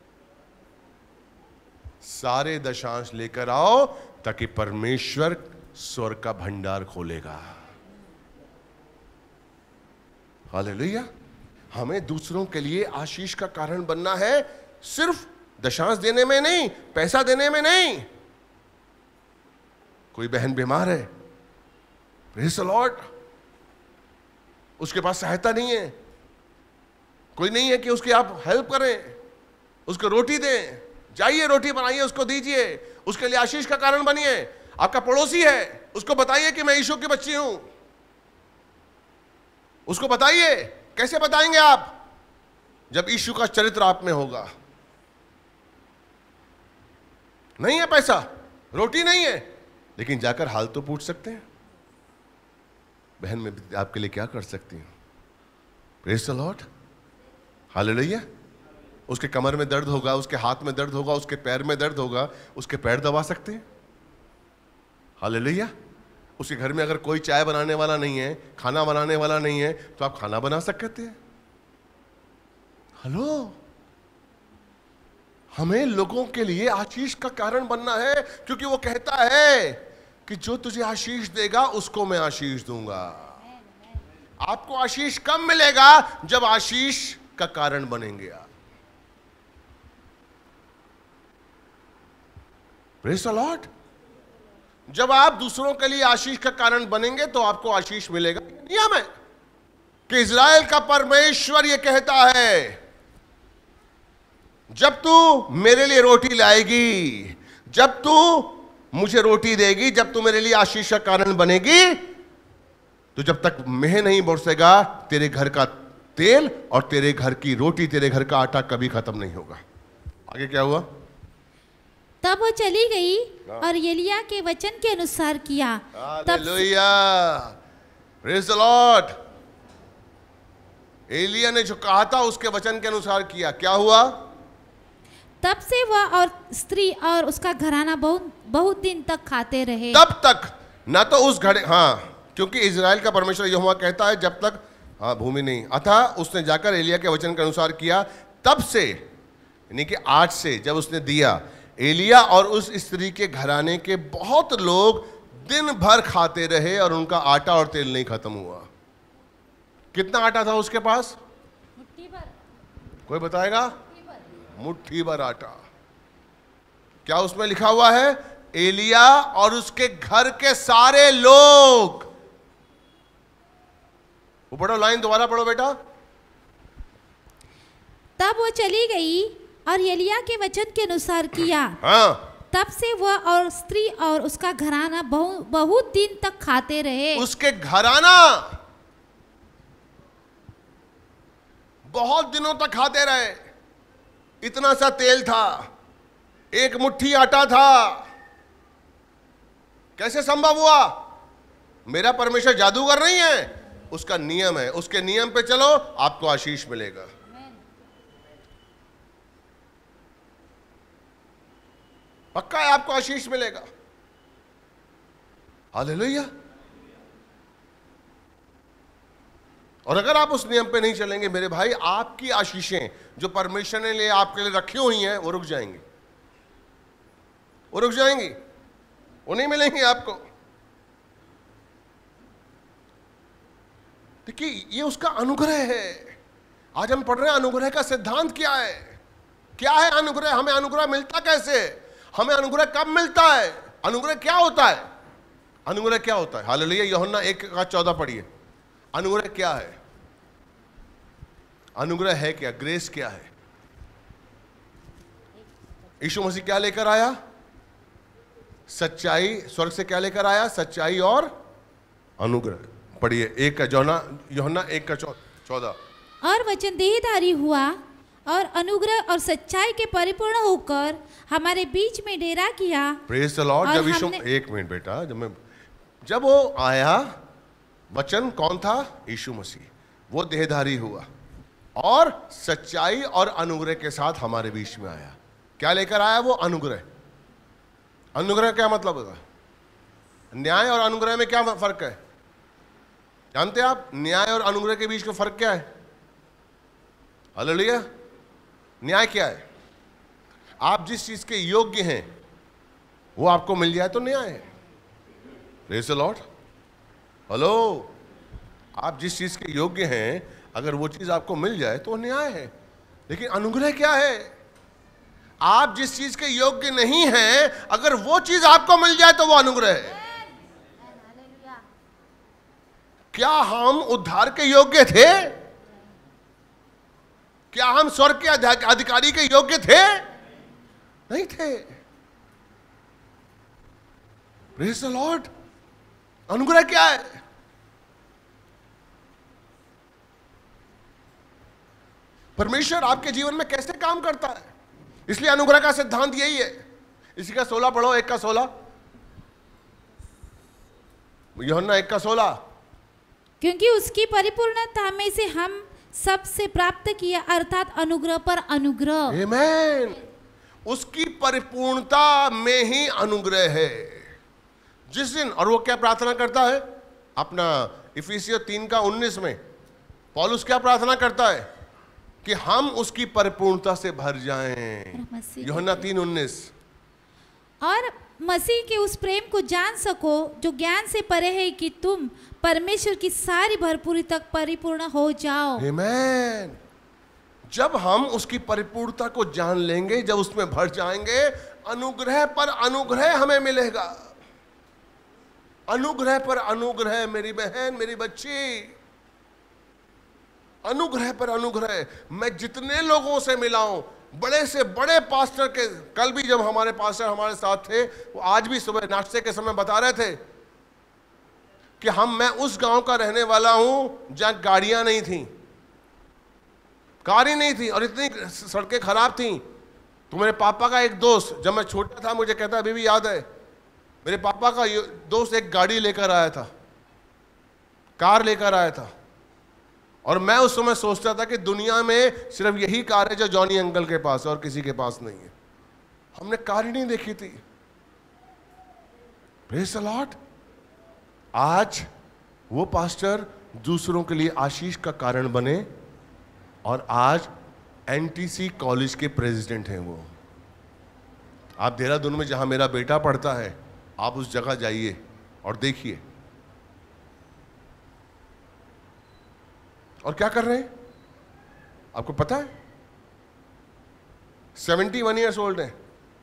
सारे दशांश लेकर आओ ताकि परमेश्वर स्वर्ग का भंडार खोलेगा। हालेलुया। हमें दूसरों के लिए आशीष का कारण बनना है, सिर्फ दशांश देने में नहीं, पैसा देने में नहीं। कोई बहन बीमार है, प्रेज़ द लॉर्ड, उसके पास सहायता नहीं है, कोई नहीं है कि उसकी आप हेल्प करें, उसको रोटी दें, जाइए रोटी बनाइए उसको दीजिए, उसके लिए आशीष का कारण बनिए। आपका पड़ोसी है, उसको बताइए कि मैं यीशु की बच्ची हूं, उसको बताइए। कैसे बताएंगे आप? जब यीशु का चरित्र आप में होगा। नहीं है पैसा, रोटी नहीं है, लेकिन जाकर हाल तो पूछ सकते हैं, बहन मैं आपके लिए क्या कर सकती हूं? Praise the Lord, hallelujah. उसके कमर में दर्द होगा, उसके हाथ में दर्द होगा, उसके पैर में दर्द होगा, उसके पैर दबा सकते हैं। हालेलुया। उसके घर में अगर कोई चाय बनाने वाला नहीं है, खाना बनाने वाला नहीं है, तो आप खाना बना सकते हैं। हेलो, हमें लोगों के लिए आशीष का कारण बनना है, क्योंकि वो कहता है कि जो तुझे आशीष देगा उसको मैं आशीष दूंगा। आपको आशीष कब मिलेगा? जब आशीष का कारण बनेंगे आप। Praise the Lord. जब आप दूसरों के लिए आशीष का कारण बनेंगे तो आपको आशीष मिलेगा। नियम है कि इज़राइल का परमेश्वर यह कहता है, जब तू मेरे लिए रोटी लाएगी, जब तू मुझे रोटी देगी, जब तू मेरे लिए आशीष का कारण बनेगी, तो जब तक मेह नहीं बरसेगा तेरे घर का तेल और तेरे घर की रोटी, तेरे घर का आटा कभी खत्म नहीं होगा। आगे क्या हुआ? तब वो चली गई और एलिया के वचन के अनुसार किया। Hallelujah, praise the Lord. एलिया ने जो कहा था उसके वचन के अनुसार किया। क्या हुआ? तब से वह और स्त्री और उसका घराना बहुत दिन तक खाते रहे। तब तक ना तो उस घड़े, हाँ, क्योंकि इज़राइल का परमेश्वर यहोवा कहता है जब तक, हाँ, भूमि नहीं। अतः उसने जाकर एलिया के वचन के अनुसार किया। तब से, यानी कि आज से जब उसने दिया, एलिया और उस स्त्री के घराने के बहुत लोग दिन भर खाते रहे और उनका आटा और तेल नहीं खत्म हुआ। कितना आटा था उसके पास? मुट्ठी भर। कोई बताएगा? मुट्ठी भर आटा। क्या उसमें लिखा हुआ है? एलिया और उसके घर के सारे लोग। वो पढ़ो, लाइन दोबारा पढ़ो बेटा। तब वो चली गई और एलिया के वचन के अनुसार किया। हाँ। तब से वह और स्त्री और उसका घराना बहुत दिन तक खाते रहे। उसके घराना बहुत दिनों तक खाते रहे। इतना सा तेल था, एक मुट्ठी आटा था। कैसे संभव हुआ? मेरा परमेश्वर जादूगर नहीं है, उसका नियम है। उसके नियम पे चलो, आपको आशीष मिलेगा। पक्का है, आपको आशीष मिलेगा। हालेलुया। और अगर आप उस नियम पे नहीं चलेंगे मेरे भाई, आपकी आशीषें जो परमेश्वर ने आपके लिए रखी हुई हैं वो रुक जाएंगी, वो रुक जाएंगी, वो नहीं मिलेंगी आपको। देखिए, ये उसका अनुग्रह है। आज हम पढ़ रहे हैं अनुग्रह का सिद्धांत क्या है। क्या है अनुग्रह? हमें अनुग्रह मिलता कैसे? हमें अनुग्रह कब मिलता है? अनुग्रह क्या होता है? अनुग्रह क्या होता है? हालेलुया। यूहन्ना 1:14 पढ़िए। अनुग्रह क्या है? अनुग्रह है क्या? ग्रेस क्या है? यीशु मसीह क्या लेकर आया? सच्चाई। स्वर्ग से क्या लेकर आया? सच्चाई और अनुग्रह। पढ़िए, यूहन्ना 1:14। और वचन देहधारी हुआ और अनुग्रह और सच्चाई के परिपूर्ण होकर हमारे बीच में डेरा किया। Praise the Lord. जब यीशु, एक मिनट बेटा, जब वो आया, वचन कौन था? यीशु मसीह। वो देहधारी हुआ और सच्चाई और अनुग्रह के साथ हमारे बीच में आया। क्या लेकर आया वो? अनुग्रह। अनुग्रह क्या मतलब होता है? न्याय और अनुग्रह में क्या फर्क है? जानते हैं आप न्याय और अनुग्रह के बीच का फर्क क्या है? हालेलुया। न्याय क्या है? आप जिस चीज के योग्य हैं वो आपको मिल जाए तो न्याय है। Praise the Lord. हेलो, आप जिस चीज के योग्य हैं, अगर वो चीज आपको मिल जाए तो न्याय है। लेकिन अनुग्रह क्या है? आप जिस चीज के योग्य नहीं हैं, अगर वो चीज आपको मिल जाए तो वो अनुग्रह है। क्या हम उद्धार के योग्य थे? क्या हम स्वर्ग के अधिकारी के योग्य थे? नहीं थे। Praise the Lord. अनुग्रह क्या है? परमेश्वर आपके जीवन में कैसे काम करता है, इसलिए अनुग्रह का सिद्धांत यही है। इसी का 16 पढ़ो, 1 का 16, यूहन्ना 1 का 16। क्योंकि उसकी परिपूर्णता में से हम सबसे प्राप्त किया, अर्थात अनुग्रह पर अनुग्रह। आमीन। उसकी परिपूर्णता में ही अनुग्रह है। जिस दिन, और वो क्या प्रार्थना करता है अपना इफिसियों 3 का 19 में, पौलुस क्या प्रार्थना करता है कि हम उसकी परिपूर्णता से भर जाएं। यूहन्ना 3:19। और मसीह के उस प्रेम को जान सको जो ज्ञान से परे है, कि तुम परमेश्वर की सारी भरपूरी तक परिपूर्ण हो जाओ। आमीन। जब हम उसकी परिपूर्णता को जान लेंगे, जब उसमें भर जाएंगे, अनुग्रह पर अनुग्रह हमें मिलेगा। अनुग्रह पर अनुग्रह, मेरी बहन, मेरी बच्ची, अनुग्रह पर अनुग्रह। मैं जितने लोगों से मिला हूं, बड़े से बड़े पास्टर के, कल भी जब हमारे पास्टर हमारे साथ थे, वो आज भी सुबह नाश्ते के समय बता रहे थे कि मैं उस गांव का रहने वाला हूं जहां गाड़ियां नहीं थी, कार ही नहीं थी, और इतनी सड़कें खराब थी। तो मेरे पापा का एक दोस्त, जब मैं छोटा था, मुझे कहता अभी भी याद है, मेरे पापा का दोस्त एक गाड़ी लेकर आया था, कार लेकर आया था, और मैं उस समय सोचता था कि दुनिया में सिर्फ यही कार है जो जॉनी अंकल के पास है और किसी के पास नहीं है। हमने कार ही नहीं देखी थी। Praise the Lord. आज वो पास्टर दूसरों के लिए आशीष का कारण बने, और आज एनटीसी कॉलेज के प्रेसिडेंट हैं वो। आप देहरादून में जहां मेरा बेटा पढ़ता है, आप उस जगह जाइए और देखिए। और क्या कर रहे हैं आपको पता है? 71 ईयर्स ओल्ड है।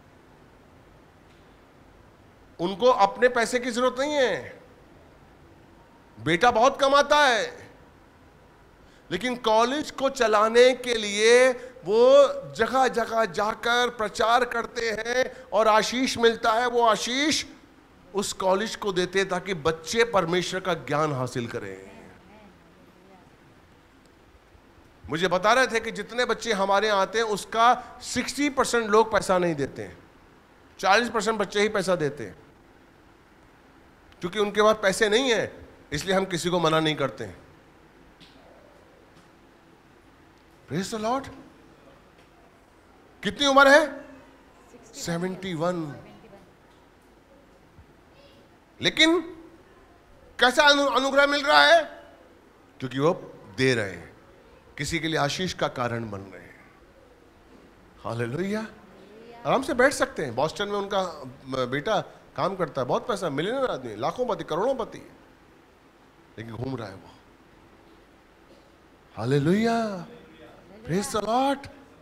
उनको अपने पैसे की जरूरत नहीं है, बेटा बहुत कमाता है, लेकिन कॉलेज को चलाने के लिए वो जगह जगह जाकर प्रचार करते हैं, और आशीष मिलता है। वो आशीष उस कॉलेज को देते ताकि बच्चे परमेश्वर का ज्ञान हासिल करें। मुझे बता रहे थे कि जितने बच्चे हमारे यहाँ आते हैं, उसका 60% लोग पैसा नहीं देते हैं, 40% बच्चे ही पैसा देते हैं। क्योंकि उनके पास पैसे नहीं है, इसलिए हम किसी को मना नहीं करते हैं। Praise the Lord. कितनी उम्र है? 71। लेकिन कैसा अनुग्रह मिल रहा है? क्योंकि वो दे रहे हैं, किसी के लिए आशीष का कारण बन रहे हैं। हालेलुया। आराम से बैठ सकते हैं। बॉस्टन में उनका बेटा काम करता है, बहुत पैसा, मिलियनर आदमी, लाखोंपति, करोड़ोंपति, लेकिन घूम रहा है वो। हालेलुया। Praise the Lord.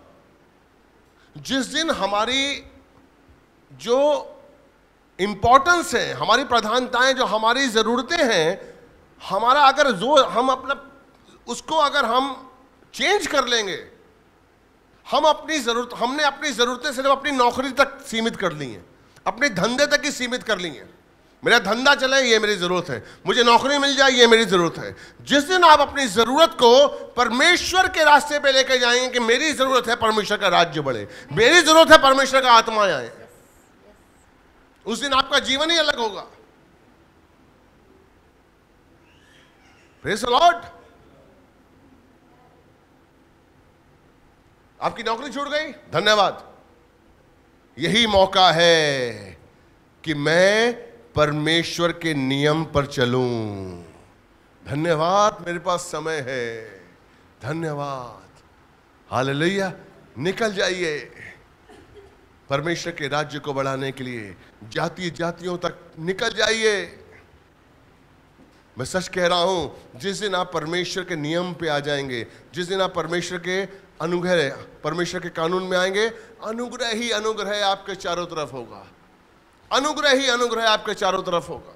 जिस दिन हमारी जो इंपॉर्टेंस है, हमारी प्रधानताएं, जो हमारी जरूरतें हैं, हमारा अगर जो हम अपना उसको अगर हम चेंज कर लेंगे, हमने अपनी जरूरतें सिर्फ अपनी नौकरी तक सीमित कर ली हैं, अपने धंधे तक ही सीमित कर ली हैं। मेरा धंधा चले, ये मेरी जरूरत है, मुझे नौकरी मिल जाए, ये मेरी जरूरत है। जिस दिन आप अपनी जरूरत को परमेश्वर के रास्ते पे लेकर जाएंगे कि मेरी जरूरत है परमेश्वर का राज्य बढ़े, मेरी जरूरत है परमेश्वर का आत्मा आए, उस दिन आपका जीवन ही अलग होगा। Praise the Lord. आपकी नौकरी छूट गई, धन्यवाद। यही मौका है कि मैं परमेश्वर के नियम पर चलूं। धन्यवाद, मेरे पास समय है, धन्यवाद। हालेलुया। निकल जाइए परमेश्वर के राज्य को बढ़ाने के लिए, जातियों तक निकल जाइए। मैं सच कह रहा हूं, जिस दिन आप परमेश्वर के नियम पे आ जाएंगे, जिस दिन आप परमेश्वर के अनुग्रह, परमेश्वर के कानून में आएंगे, अनुग्रह ही अनुग्रह आपके चारों तरफ होगा, अनुग्रह ही अनुग्रह आपके चारों तरफ होगा।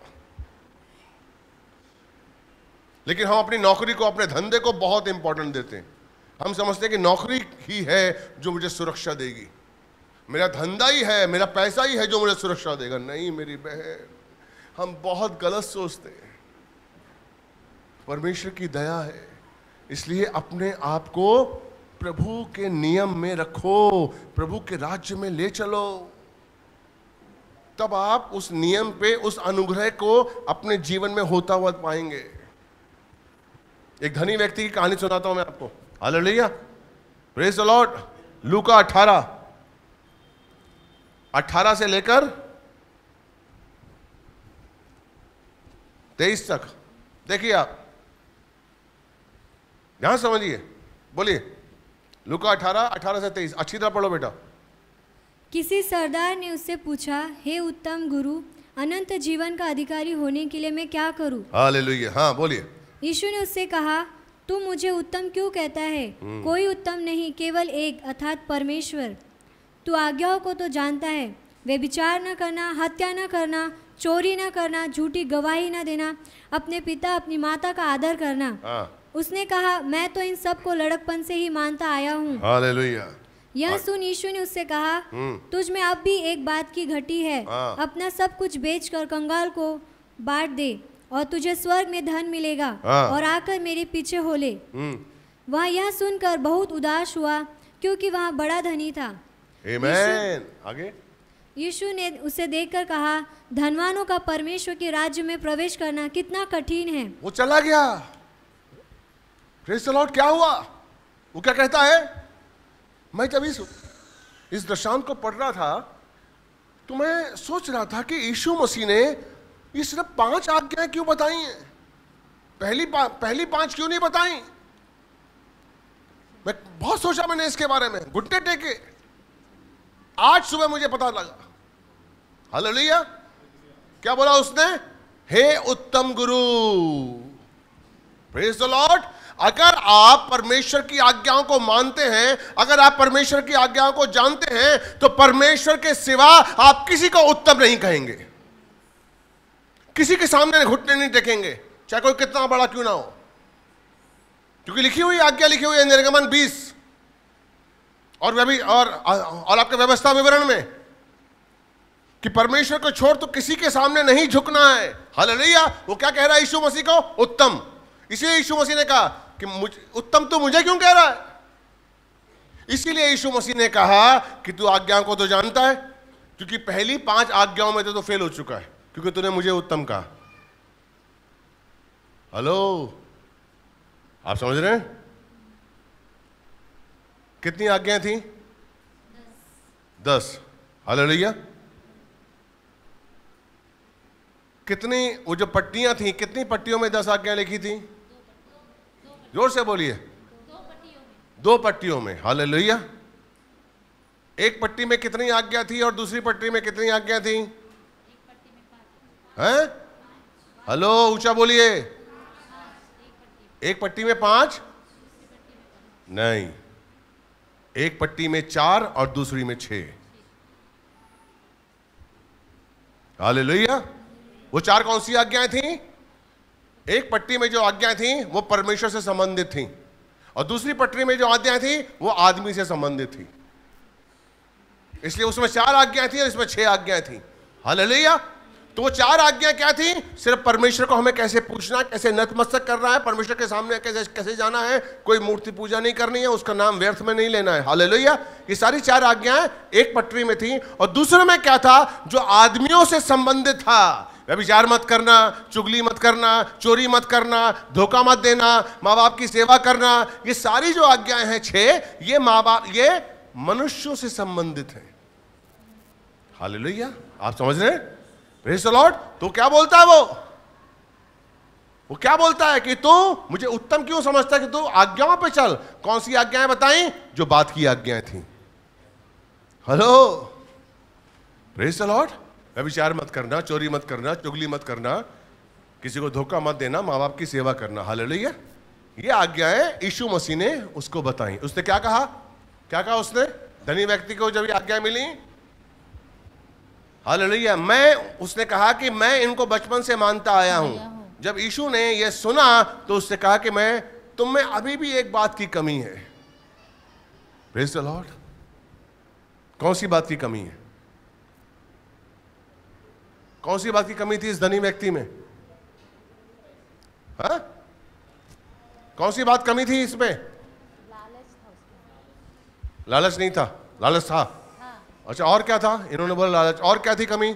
लेकिन हम अपनी नौकरी को, अपने धंधे को बहुत इंपॉर्टेंट देते हैं। हम समझते हैं कि नौकरी ही है जो मुझे सुरक्षा देगी, मेरा धंधा ही है, मेरा पैसा ही है जो मुझे सुरक्षा देगा। नहीं मेरी बहन, हम बहुत गलत सोचते हैं। परमेश्वर की दया है, इसलिए अपने आप को प्रभु के नियम में रखो, प्रभु के राज्य में ले चलो, तब आप उस नियम पे, उस अनुग्रह को अपने जीवन में होता हुआ पाएंगे। एक धनी व्यक्ति की कहानी सुनाता हूं मैं आपको। Hallelujah, praise the Lord. लूका 18 से लेकर 23 तक देखिए आप, यहां समझिए, बोलिए। लूका 18 से 23, अच्छी तरह पढ़ो बेटा। किसी सरदार ने उससे पूछा, हे उत्तम गुरु, अनंत जीवन का अधिकारी होने के लिए मैं क्या करूं? हालेलुया, हाँ बोलिए। यीशु ने उससे कहा, तू मुझे उत्तम क्यों कहता है? कोई उत्तम नहीं, केवल एक, अर्थात परमेश्वर। तू आज्ञाओं को तो जानता है, व्यभिचार न करना, हत्या न करना, चोरी न करना, झूठी गवाही न देना, अपने पिता अपनी माता का आदर करना। उसने कहा, मैं तो इन सब को लड़कपन से ही मानता आया हूँ। हालेलुया। यह सुन यीशु ने उससे कहा, तुझ में अब भी एक बात की घटी है, अपना सब कुछ बेचकर कंगाल को बांट दे और तुझे स्वर्ग में धन मिलेगा, और आकर मेरे पीछे हो ले। वह यह सुनकर बहुत उदास हुआ, क्योंकि वह बड़ा धनी था। आमीन। आगे यीशु ने उसे देखकर कहा, धनवानों का परमेश्वर के राज्य में प्रवेश करना कितना कठिन है। वो चला गया। Praise the Lord. क्या हुआ? वो क्या कहता है? मैं जब इस दृष्टांत को पढ़ रहा था तो मैं सोच रहा था कि यीशु मसीह ने ये सिर्फ 5 आज्ञाएं क्यों बताई हैं? पहली 5 क्यों नहीं बताई? मैं बहुत सोचा मैंने इसके बारे में, घुटने टेके। आज सुबह मुझे पता लगा। हालेलुया। क्या बोला उसने? हे उत्तम गुरु। Praise the Lord. अगर आप परमेश्वर की आज्ञाओं को मानते हैं, अगर आप परमेश्वर की आज्ञाओं को जानते हैं, तो परमेश्वर के सिवा आप किसी को उत्तम नहीं कहेंगे, किसी के सामने घुटने नहीं टेकेंगे, चाहे कोई कितना बड़ा क्यों ना हो। क्योंकि लिखी हुई आज्ञा लिखी हुई है निर्गमन 20 और आपके व्यवस्था विवरण में कि परमेश्वर को छोड़ तो किसी के सामने नहीं झुकना है। हालेलुया। वो क्या कह रहा है यीशु मसीह को? उत्तम। इसलिए यीशु मसीह ने कहा कि उत्तम तो मुझे क्यों कह रहा है? इसीलिए यीशु मसीह ने कहा कि तू आज्ञाओं को तो जानता है, क्योंकि पहली 5 आज्ञाओं में तो फेल हो चुका है, क्योंकि तूने मुझे उत्तम कहा। हेलो, आप समझ रहे हैं? कितनी आज्ञाएं थी? 10। हालेलुया। कितनी, वो जो पट्टियां थी, कितनी पट्टियों में 10 आज्ञाएं लिखी थी? जोर से बोलिए। 2 पट्टियों में। हालेलुया। एक पट्टी में कितनी आज्ञा थी और दूसरी पट्टी में कितनी आज्ञा थी? हैं? हेलो, ऊंचा बोलिए। एक पट्टी में 5 नहीं, एक पट्टी में 4 और दूसरी में 6। हालेलुया। वो 4 कौन सी आज्ञाएं थी? एक पट्टी में जो आज्ञाएं थी वो परमेश्वर से संबंधित थी, और दूसरी पट्टी में जो आज्ञाएं थी वो आदमी से संबंधित थी। इसलिए उसमें 4 आज्ञाएं थी और इसमें 6 आज्ञाएं थी। हालेलुया। तो वो 4 आज्ञाएं क्या थी? सिर्फ परमेश्वर को हमें कैसे पूछना, कैसे नतमस्तक करना है, परमेश्वर के सामने कैसे जाना है, कोई मूर्ति पूजा नहीं करनी है, उसका नाम व्यर्थ में नहीं लेना है। हालेलुया। ये सारी 4 आज्ञाएं एक पटरी में थी, और दूसरे में क्या था? जो आदमियों से संबंधित था। व्यभिचार मत करना, चुगली मत करना, चोरी मत करना, धोखा मत देना, माँ बाप की सेवा करना। ये सारी जो आज्ञाएं हैं 6, ये माँ बाप, ये मनुष्यों से संबंधित है। हालेलुया। आप समझ रहे हैं? Praise the Lord. तो क्या बोलता है वो क्या बोलता है कि तू मुझे उत्तम क्यों समझता है कि तू आज्ञाओं पे चल। कौन सी आज्ञाएं बताई? जो बात की आज्ञाएं थी। Hello, praise the Lord. व्यभिचार मत करना, चोरी मत करना, चुगली मत करना, किसी को धोखा मत देना, माँ बाप की सेवा करना। हालेलुया। ये आज्ञाएं यीशु मसीह ने उसको बताई। उसने क्या कहा? क्या कहा उसने धनी व्यक्ति को जब ये आज्ञा मिली? हालेलुया। उसने कहा कि मैं इनको बचपन से मानता आया हूं। जब यीशु ने ये सुना तो उसने कहा कि मैं तुम में अभी भी एक बात की कमी है। Praise the Lord. कौन सी बात की कमी है? कौन सी बात की कमी थी इस धनी व्यक्ति में? हाँ, कौन सी बात कमी थी इसमें? लालच नहीं था, लालच था। अच्छा, और क्या था? इन्होंने बोला लालच। और क्या थी कमी?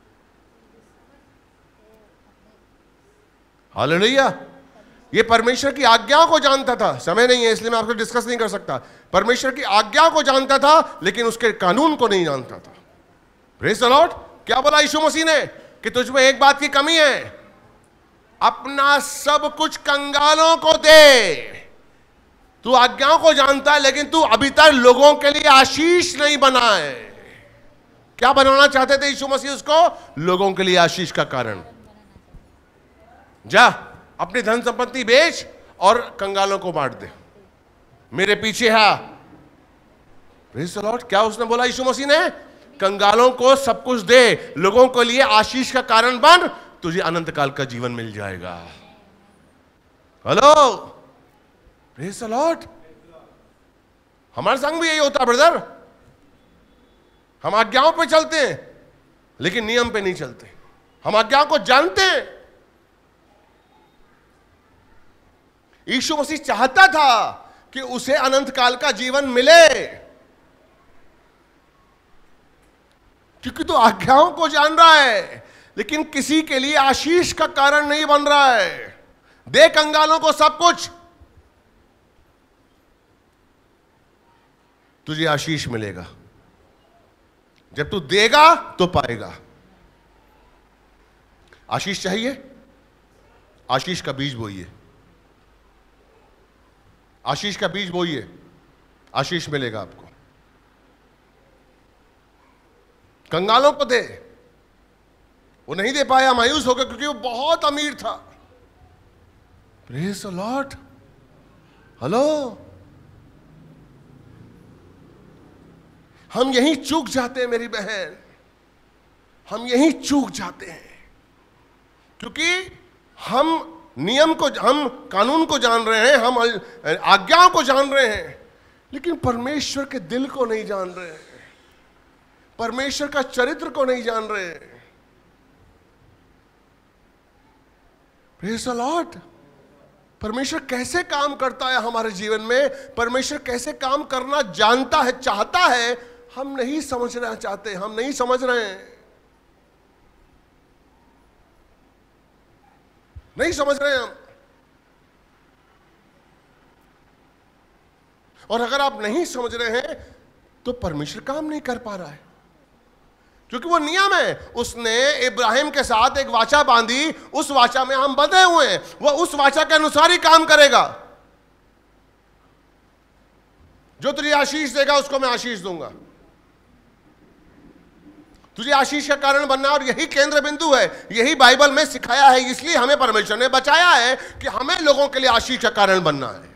हालेलुया। ये परमेश्वर की आज्ञाओं को जानता था। समय नहीं है इसलिए मैं आपको डिस्कस नहीं कर सकता। परमेश्वर की आज्ञा को जानता था लेकिन उसके कानून को नहीं जानता था। Praise the Lord. क्या बोला यीशु मसीह ने? कि तुझमें एक बात की कमी है, अपना सब कुछ कंगालों को दे। तू आज्ञाओं को जानता है लेकिन तू अभी तक लोगों के लिए आशीष नहीं बना है। क्या बनाना चाहते थे यीशु मसीह उसको? लोगों के लिए आशीष का कारण। जा अपनी धन संपत्ति बेच और कंगालों को बांट दे, मेरे पीछे है। Praise the Lord. क्या उसने बोला यीशु मसीह ने? कंगालों को सब कुछ दे, लोगों के लिए आशीष का कारण बन, तुझे अनंत काल का जीवन मिल जाएगा। Hello, praise the Lord. हमारे संग भी यही होता है ब्रदर। हम आज्ञाओं पे चलते हैं लेकिन नियम पे नहीं चलते। हम आज्ञाओं को जानते हैं। यीशु मसीह चाहता था कि उसे अनंत काल का जीवन मिले, क्योंकि तो आज्ञाओं को जान रहा है लेकिन किसी के लिए आशीष का कारण नहीं बन रहा है। दे कंगालों को सब कुछ, तुझे आशीष मिलेगा। जब तू देगा तो पाएगा। आशीष चाहिए? आशीष का बीज बोइए। आशीष का बीज बोइए, आशीष मिलेगा आपको। कंगालों को दे। वो नहीं दे पाया, मायूस हो गया क्योंकि वो बहुत अमीर था। Praise the Lord. हेलो, हम यहीं चूक जाते हैं मेरी बहन, हम यहीं चूक जाते हैं क्योंकि हम नियम को, हम कानून को जान रहे हैं, हम आज्ञाओं को जान रहे हैं लेकिन परमेश्वर के दिल को नहीं जान रहे हैं, परमेश्वर का चरित्र को नहीं जान रहे हैं। Praise the Lord. परमेश्वर कैसे काम करता है हमारे जीवन में, परमेश्वर कैसे काम करना जानता है, चाहता है, हम नहीं समझना चाहते, हम नहीं समझ रहे हैं, नहीं समझ रहे हैं हम। और अगर आप नहीं समझ रहे हैं तो परमेश्वर काम नहीं कर पा रहा है क्योंकि वो नियम है। उसने इब्राहिम के साथ एक वाचा बांधी, उस वाचा में हम बंधे हुए हैं, वो उस वाचा के अनुसार ही काम करेगा। जो तुझे आशीष देगा उसको मैं आशीष दूंगा। तुझे आशीष का कारण बनना, और यही केंद्र बिंदु है, यही बाइबल में सिखाया है। इसलिए हमें परमेश्वर ने बचाया है कि हमें लोगों के लिए आशीष का कारण बनना है।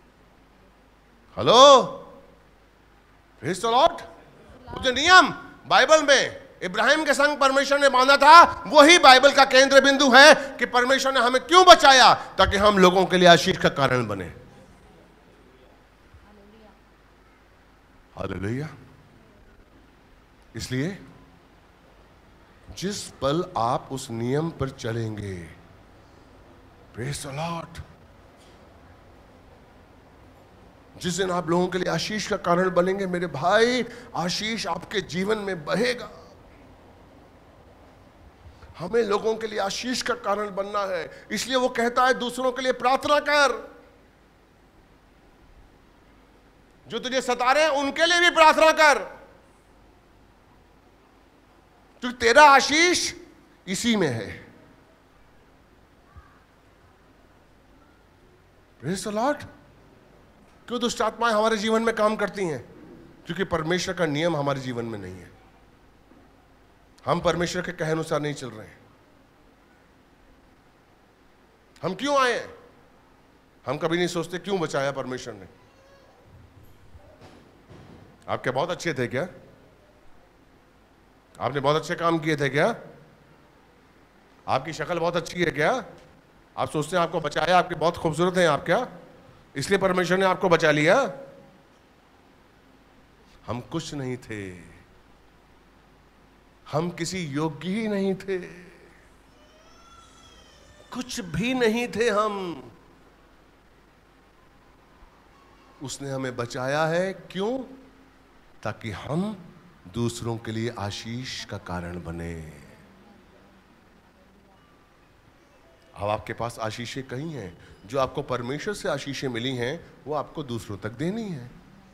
Hello, praise the Lord. वो जो नियम बाइबल में इब्राहिम के संग परमेश्वर ने बांधा था, वही बाइबल का केंद्र बिंदु है कि परमेश्वर ने हमें क्यों बचाया, ताकि हम लोगों के लिए आशीष का कारण बने। हालेलुया। इसलिए जिस पल आप उस नियम पर चलेंगे, प्रेज़ द लॉर्ड, जिस दिन आप लोगों के लिए आशीष का कारण बनेंगे मेरे भाई, आशीष आपके जीवन में बहेगा। हमें लोगों के लिए आशीष का कारण बनना है। इसलिए वो कहता है दूसरों के लिए प्रार्थना कर, जो तुझे सता रहे हैं उनके लिए भी प्रार्थना कर, तो तेरा आशीष इसी में है। Praise the lord. क्यों दुष्ट आत्माएं हमारे जीवन में काम करती हैं? क्योंकि परमेश्वर का नियम हमारे जीवन में नहीं है। हम परमेश्वर के कहे अनुसार नहीं चल रहे हैं। हम क्यों आए हैं? हम कभी नहीं सोचते क्यों बचाया परमेश्वर ने। आप क्या बहुत अच्छे थे क्या? आपने बहुत अच्छे काम किए थे क्या? आपकी शक्ल बहुत अच्छी है क्या? आप सोचते हैं आपको बचाया, आपके बहुत खूबसूरत हैं आप क्या, इसलिए परमेश्वर ने आपको बचा लिया? हम कुछ नहीं थे, हम किसी योग्य ही नहीं थे, कुछ भी नहीं थे हम। उसने हमें बचाया है, क्यों? ताकि हम दूसरों के लिए आशीष का कारण बने। अब आपके पास आशीषें कहीं हैं, जो आपको परमेश्वर से आशीषें मिली हैं वो आपको दूसरों तक देनी है,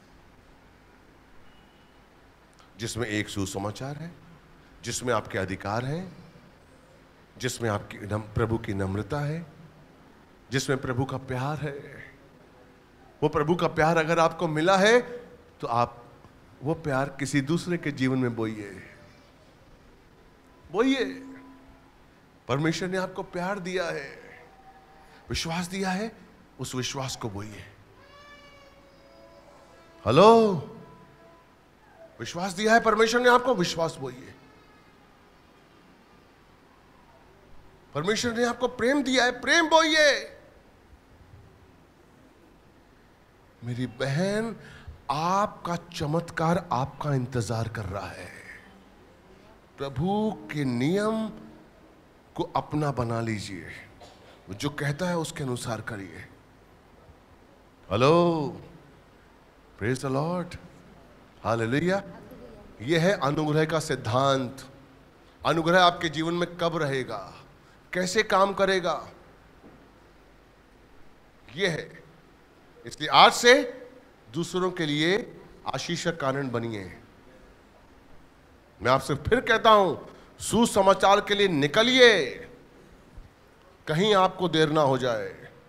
जिसमें एक सुसमाचार है, जिसमें आपके अधिकार हैं, जिसमें आपकी प्रभु की नम्रता है, जिसमें प्रभु का प्यार है। वो प्रभु का प्यार अगर आपको मिला है तो आप वो प्यार किसी दूसरे के जीवन में बोइए। परमेश्वर ने आपको प्यार दिया है, विश्वास दिया है, उस विश्वास को बोइए। हेलो, विश्वास दिया है परमेश्वर ने आपको, विश्वास बोइए। परमेश्वर ने आपको प्रेम दिया है, प्रेम बोइए। मेरी बहन, आपका चमत्कार आपका इंतजार कर रहा है। प्रभु के नियम को अपना बना लीजिए, जो कहता है उसके अनुसार करिए। Hello, praise the Lord, hallelujah. यह है अनुग्रह का सिद्धांत। अनुग्रह आपके जीवन में कब रहेगा, कैसे काम करेगा, यह है। इसलिए आज से दूसरों के लिए आशीष का कारण बनिए। मैं आपसे फिर कहता हूं, सुसमाचार के लिए निकलिए, कहीं आपको देर ना हो जाए,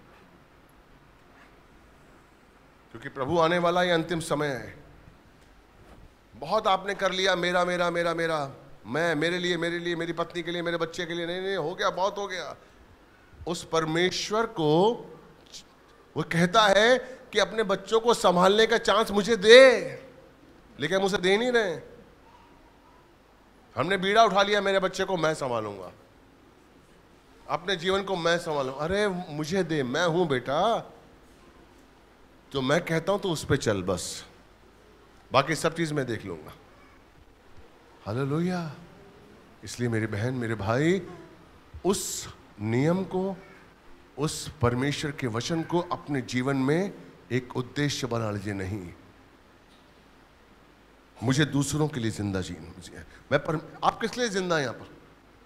क्योंकि प्रभु आने वाला ये अंतिम समय है। बहुत आपने कर लिया, मेरा मेरा मेरा मेरा, मैं, मेरे लिए, मेरी पत्नी के लिए, मेरे बच्चे के लिए। नहीं नहीं, हो गया, बहुत हो गया। उस परमेश्वर को वो कहता है कि अपने बच्चों को संभालने का चांस मुझे दे, लेकिन हम उसे दे नहीं रहे। हमने बीड़ा उठा लिया, मेरे बच्चे को मैं संभालूंगा, अपने जीवन को मैं संभालूंगा। अरे मुझे दे, मैं हूं बेटा, जो मैं कहता हूं तो उस पे चल, बस बाकी सब चीज मैं देख लूंगा। हालेलुया। इसलिए मेरी बहन, मेरे भाई, उस नियम को, उस परमेश्वर के वचन को अपने जीवन में एक उद्देश्य बना लीजिए। नहीं, मुझे दूसरों के लिए जिंदा जीना है। आप किस लिए जिंदा हैं? यहां पर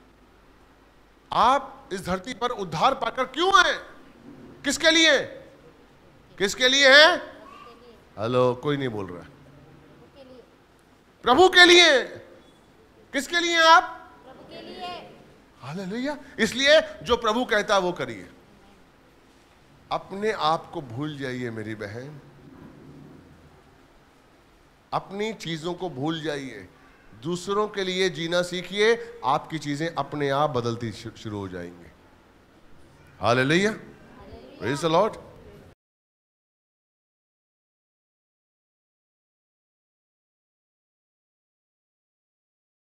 आप इस धरती पर उद्धार पाकर क्यों हैं? किसके लिए? किसके लिए हैं? हेलो, कोई नहीं बोल रहा। प्रभु के लिए। किसके लिए आप? प्रभु के लिए। हालेलुया। इसलिए जो प्रभु कहता है वो करिए। अपने आप को भूल जाइए मेरी बहन, अपनी चीजों को भूल जाइए, दूसरों के लिए जीना सीखिए। आपकी चीजें अपने आप बदलती शुरू हो जाएंगी। Hallelujah, praise the Lord.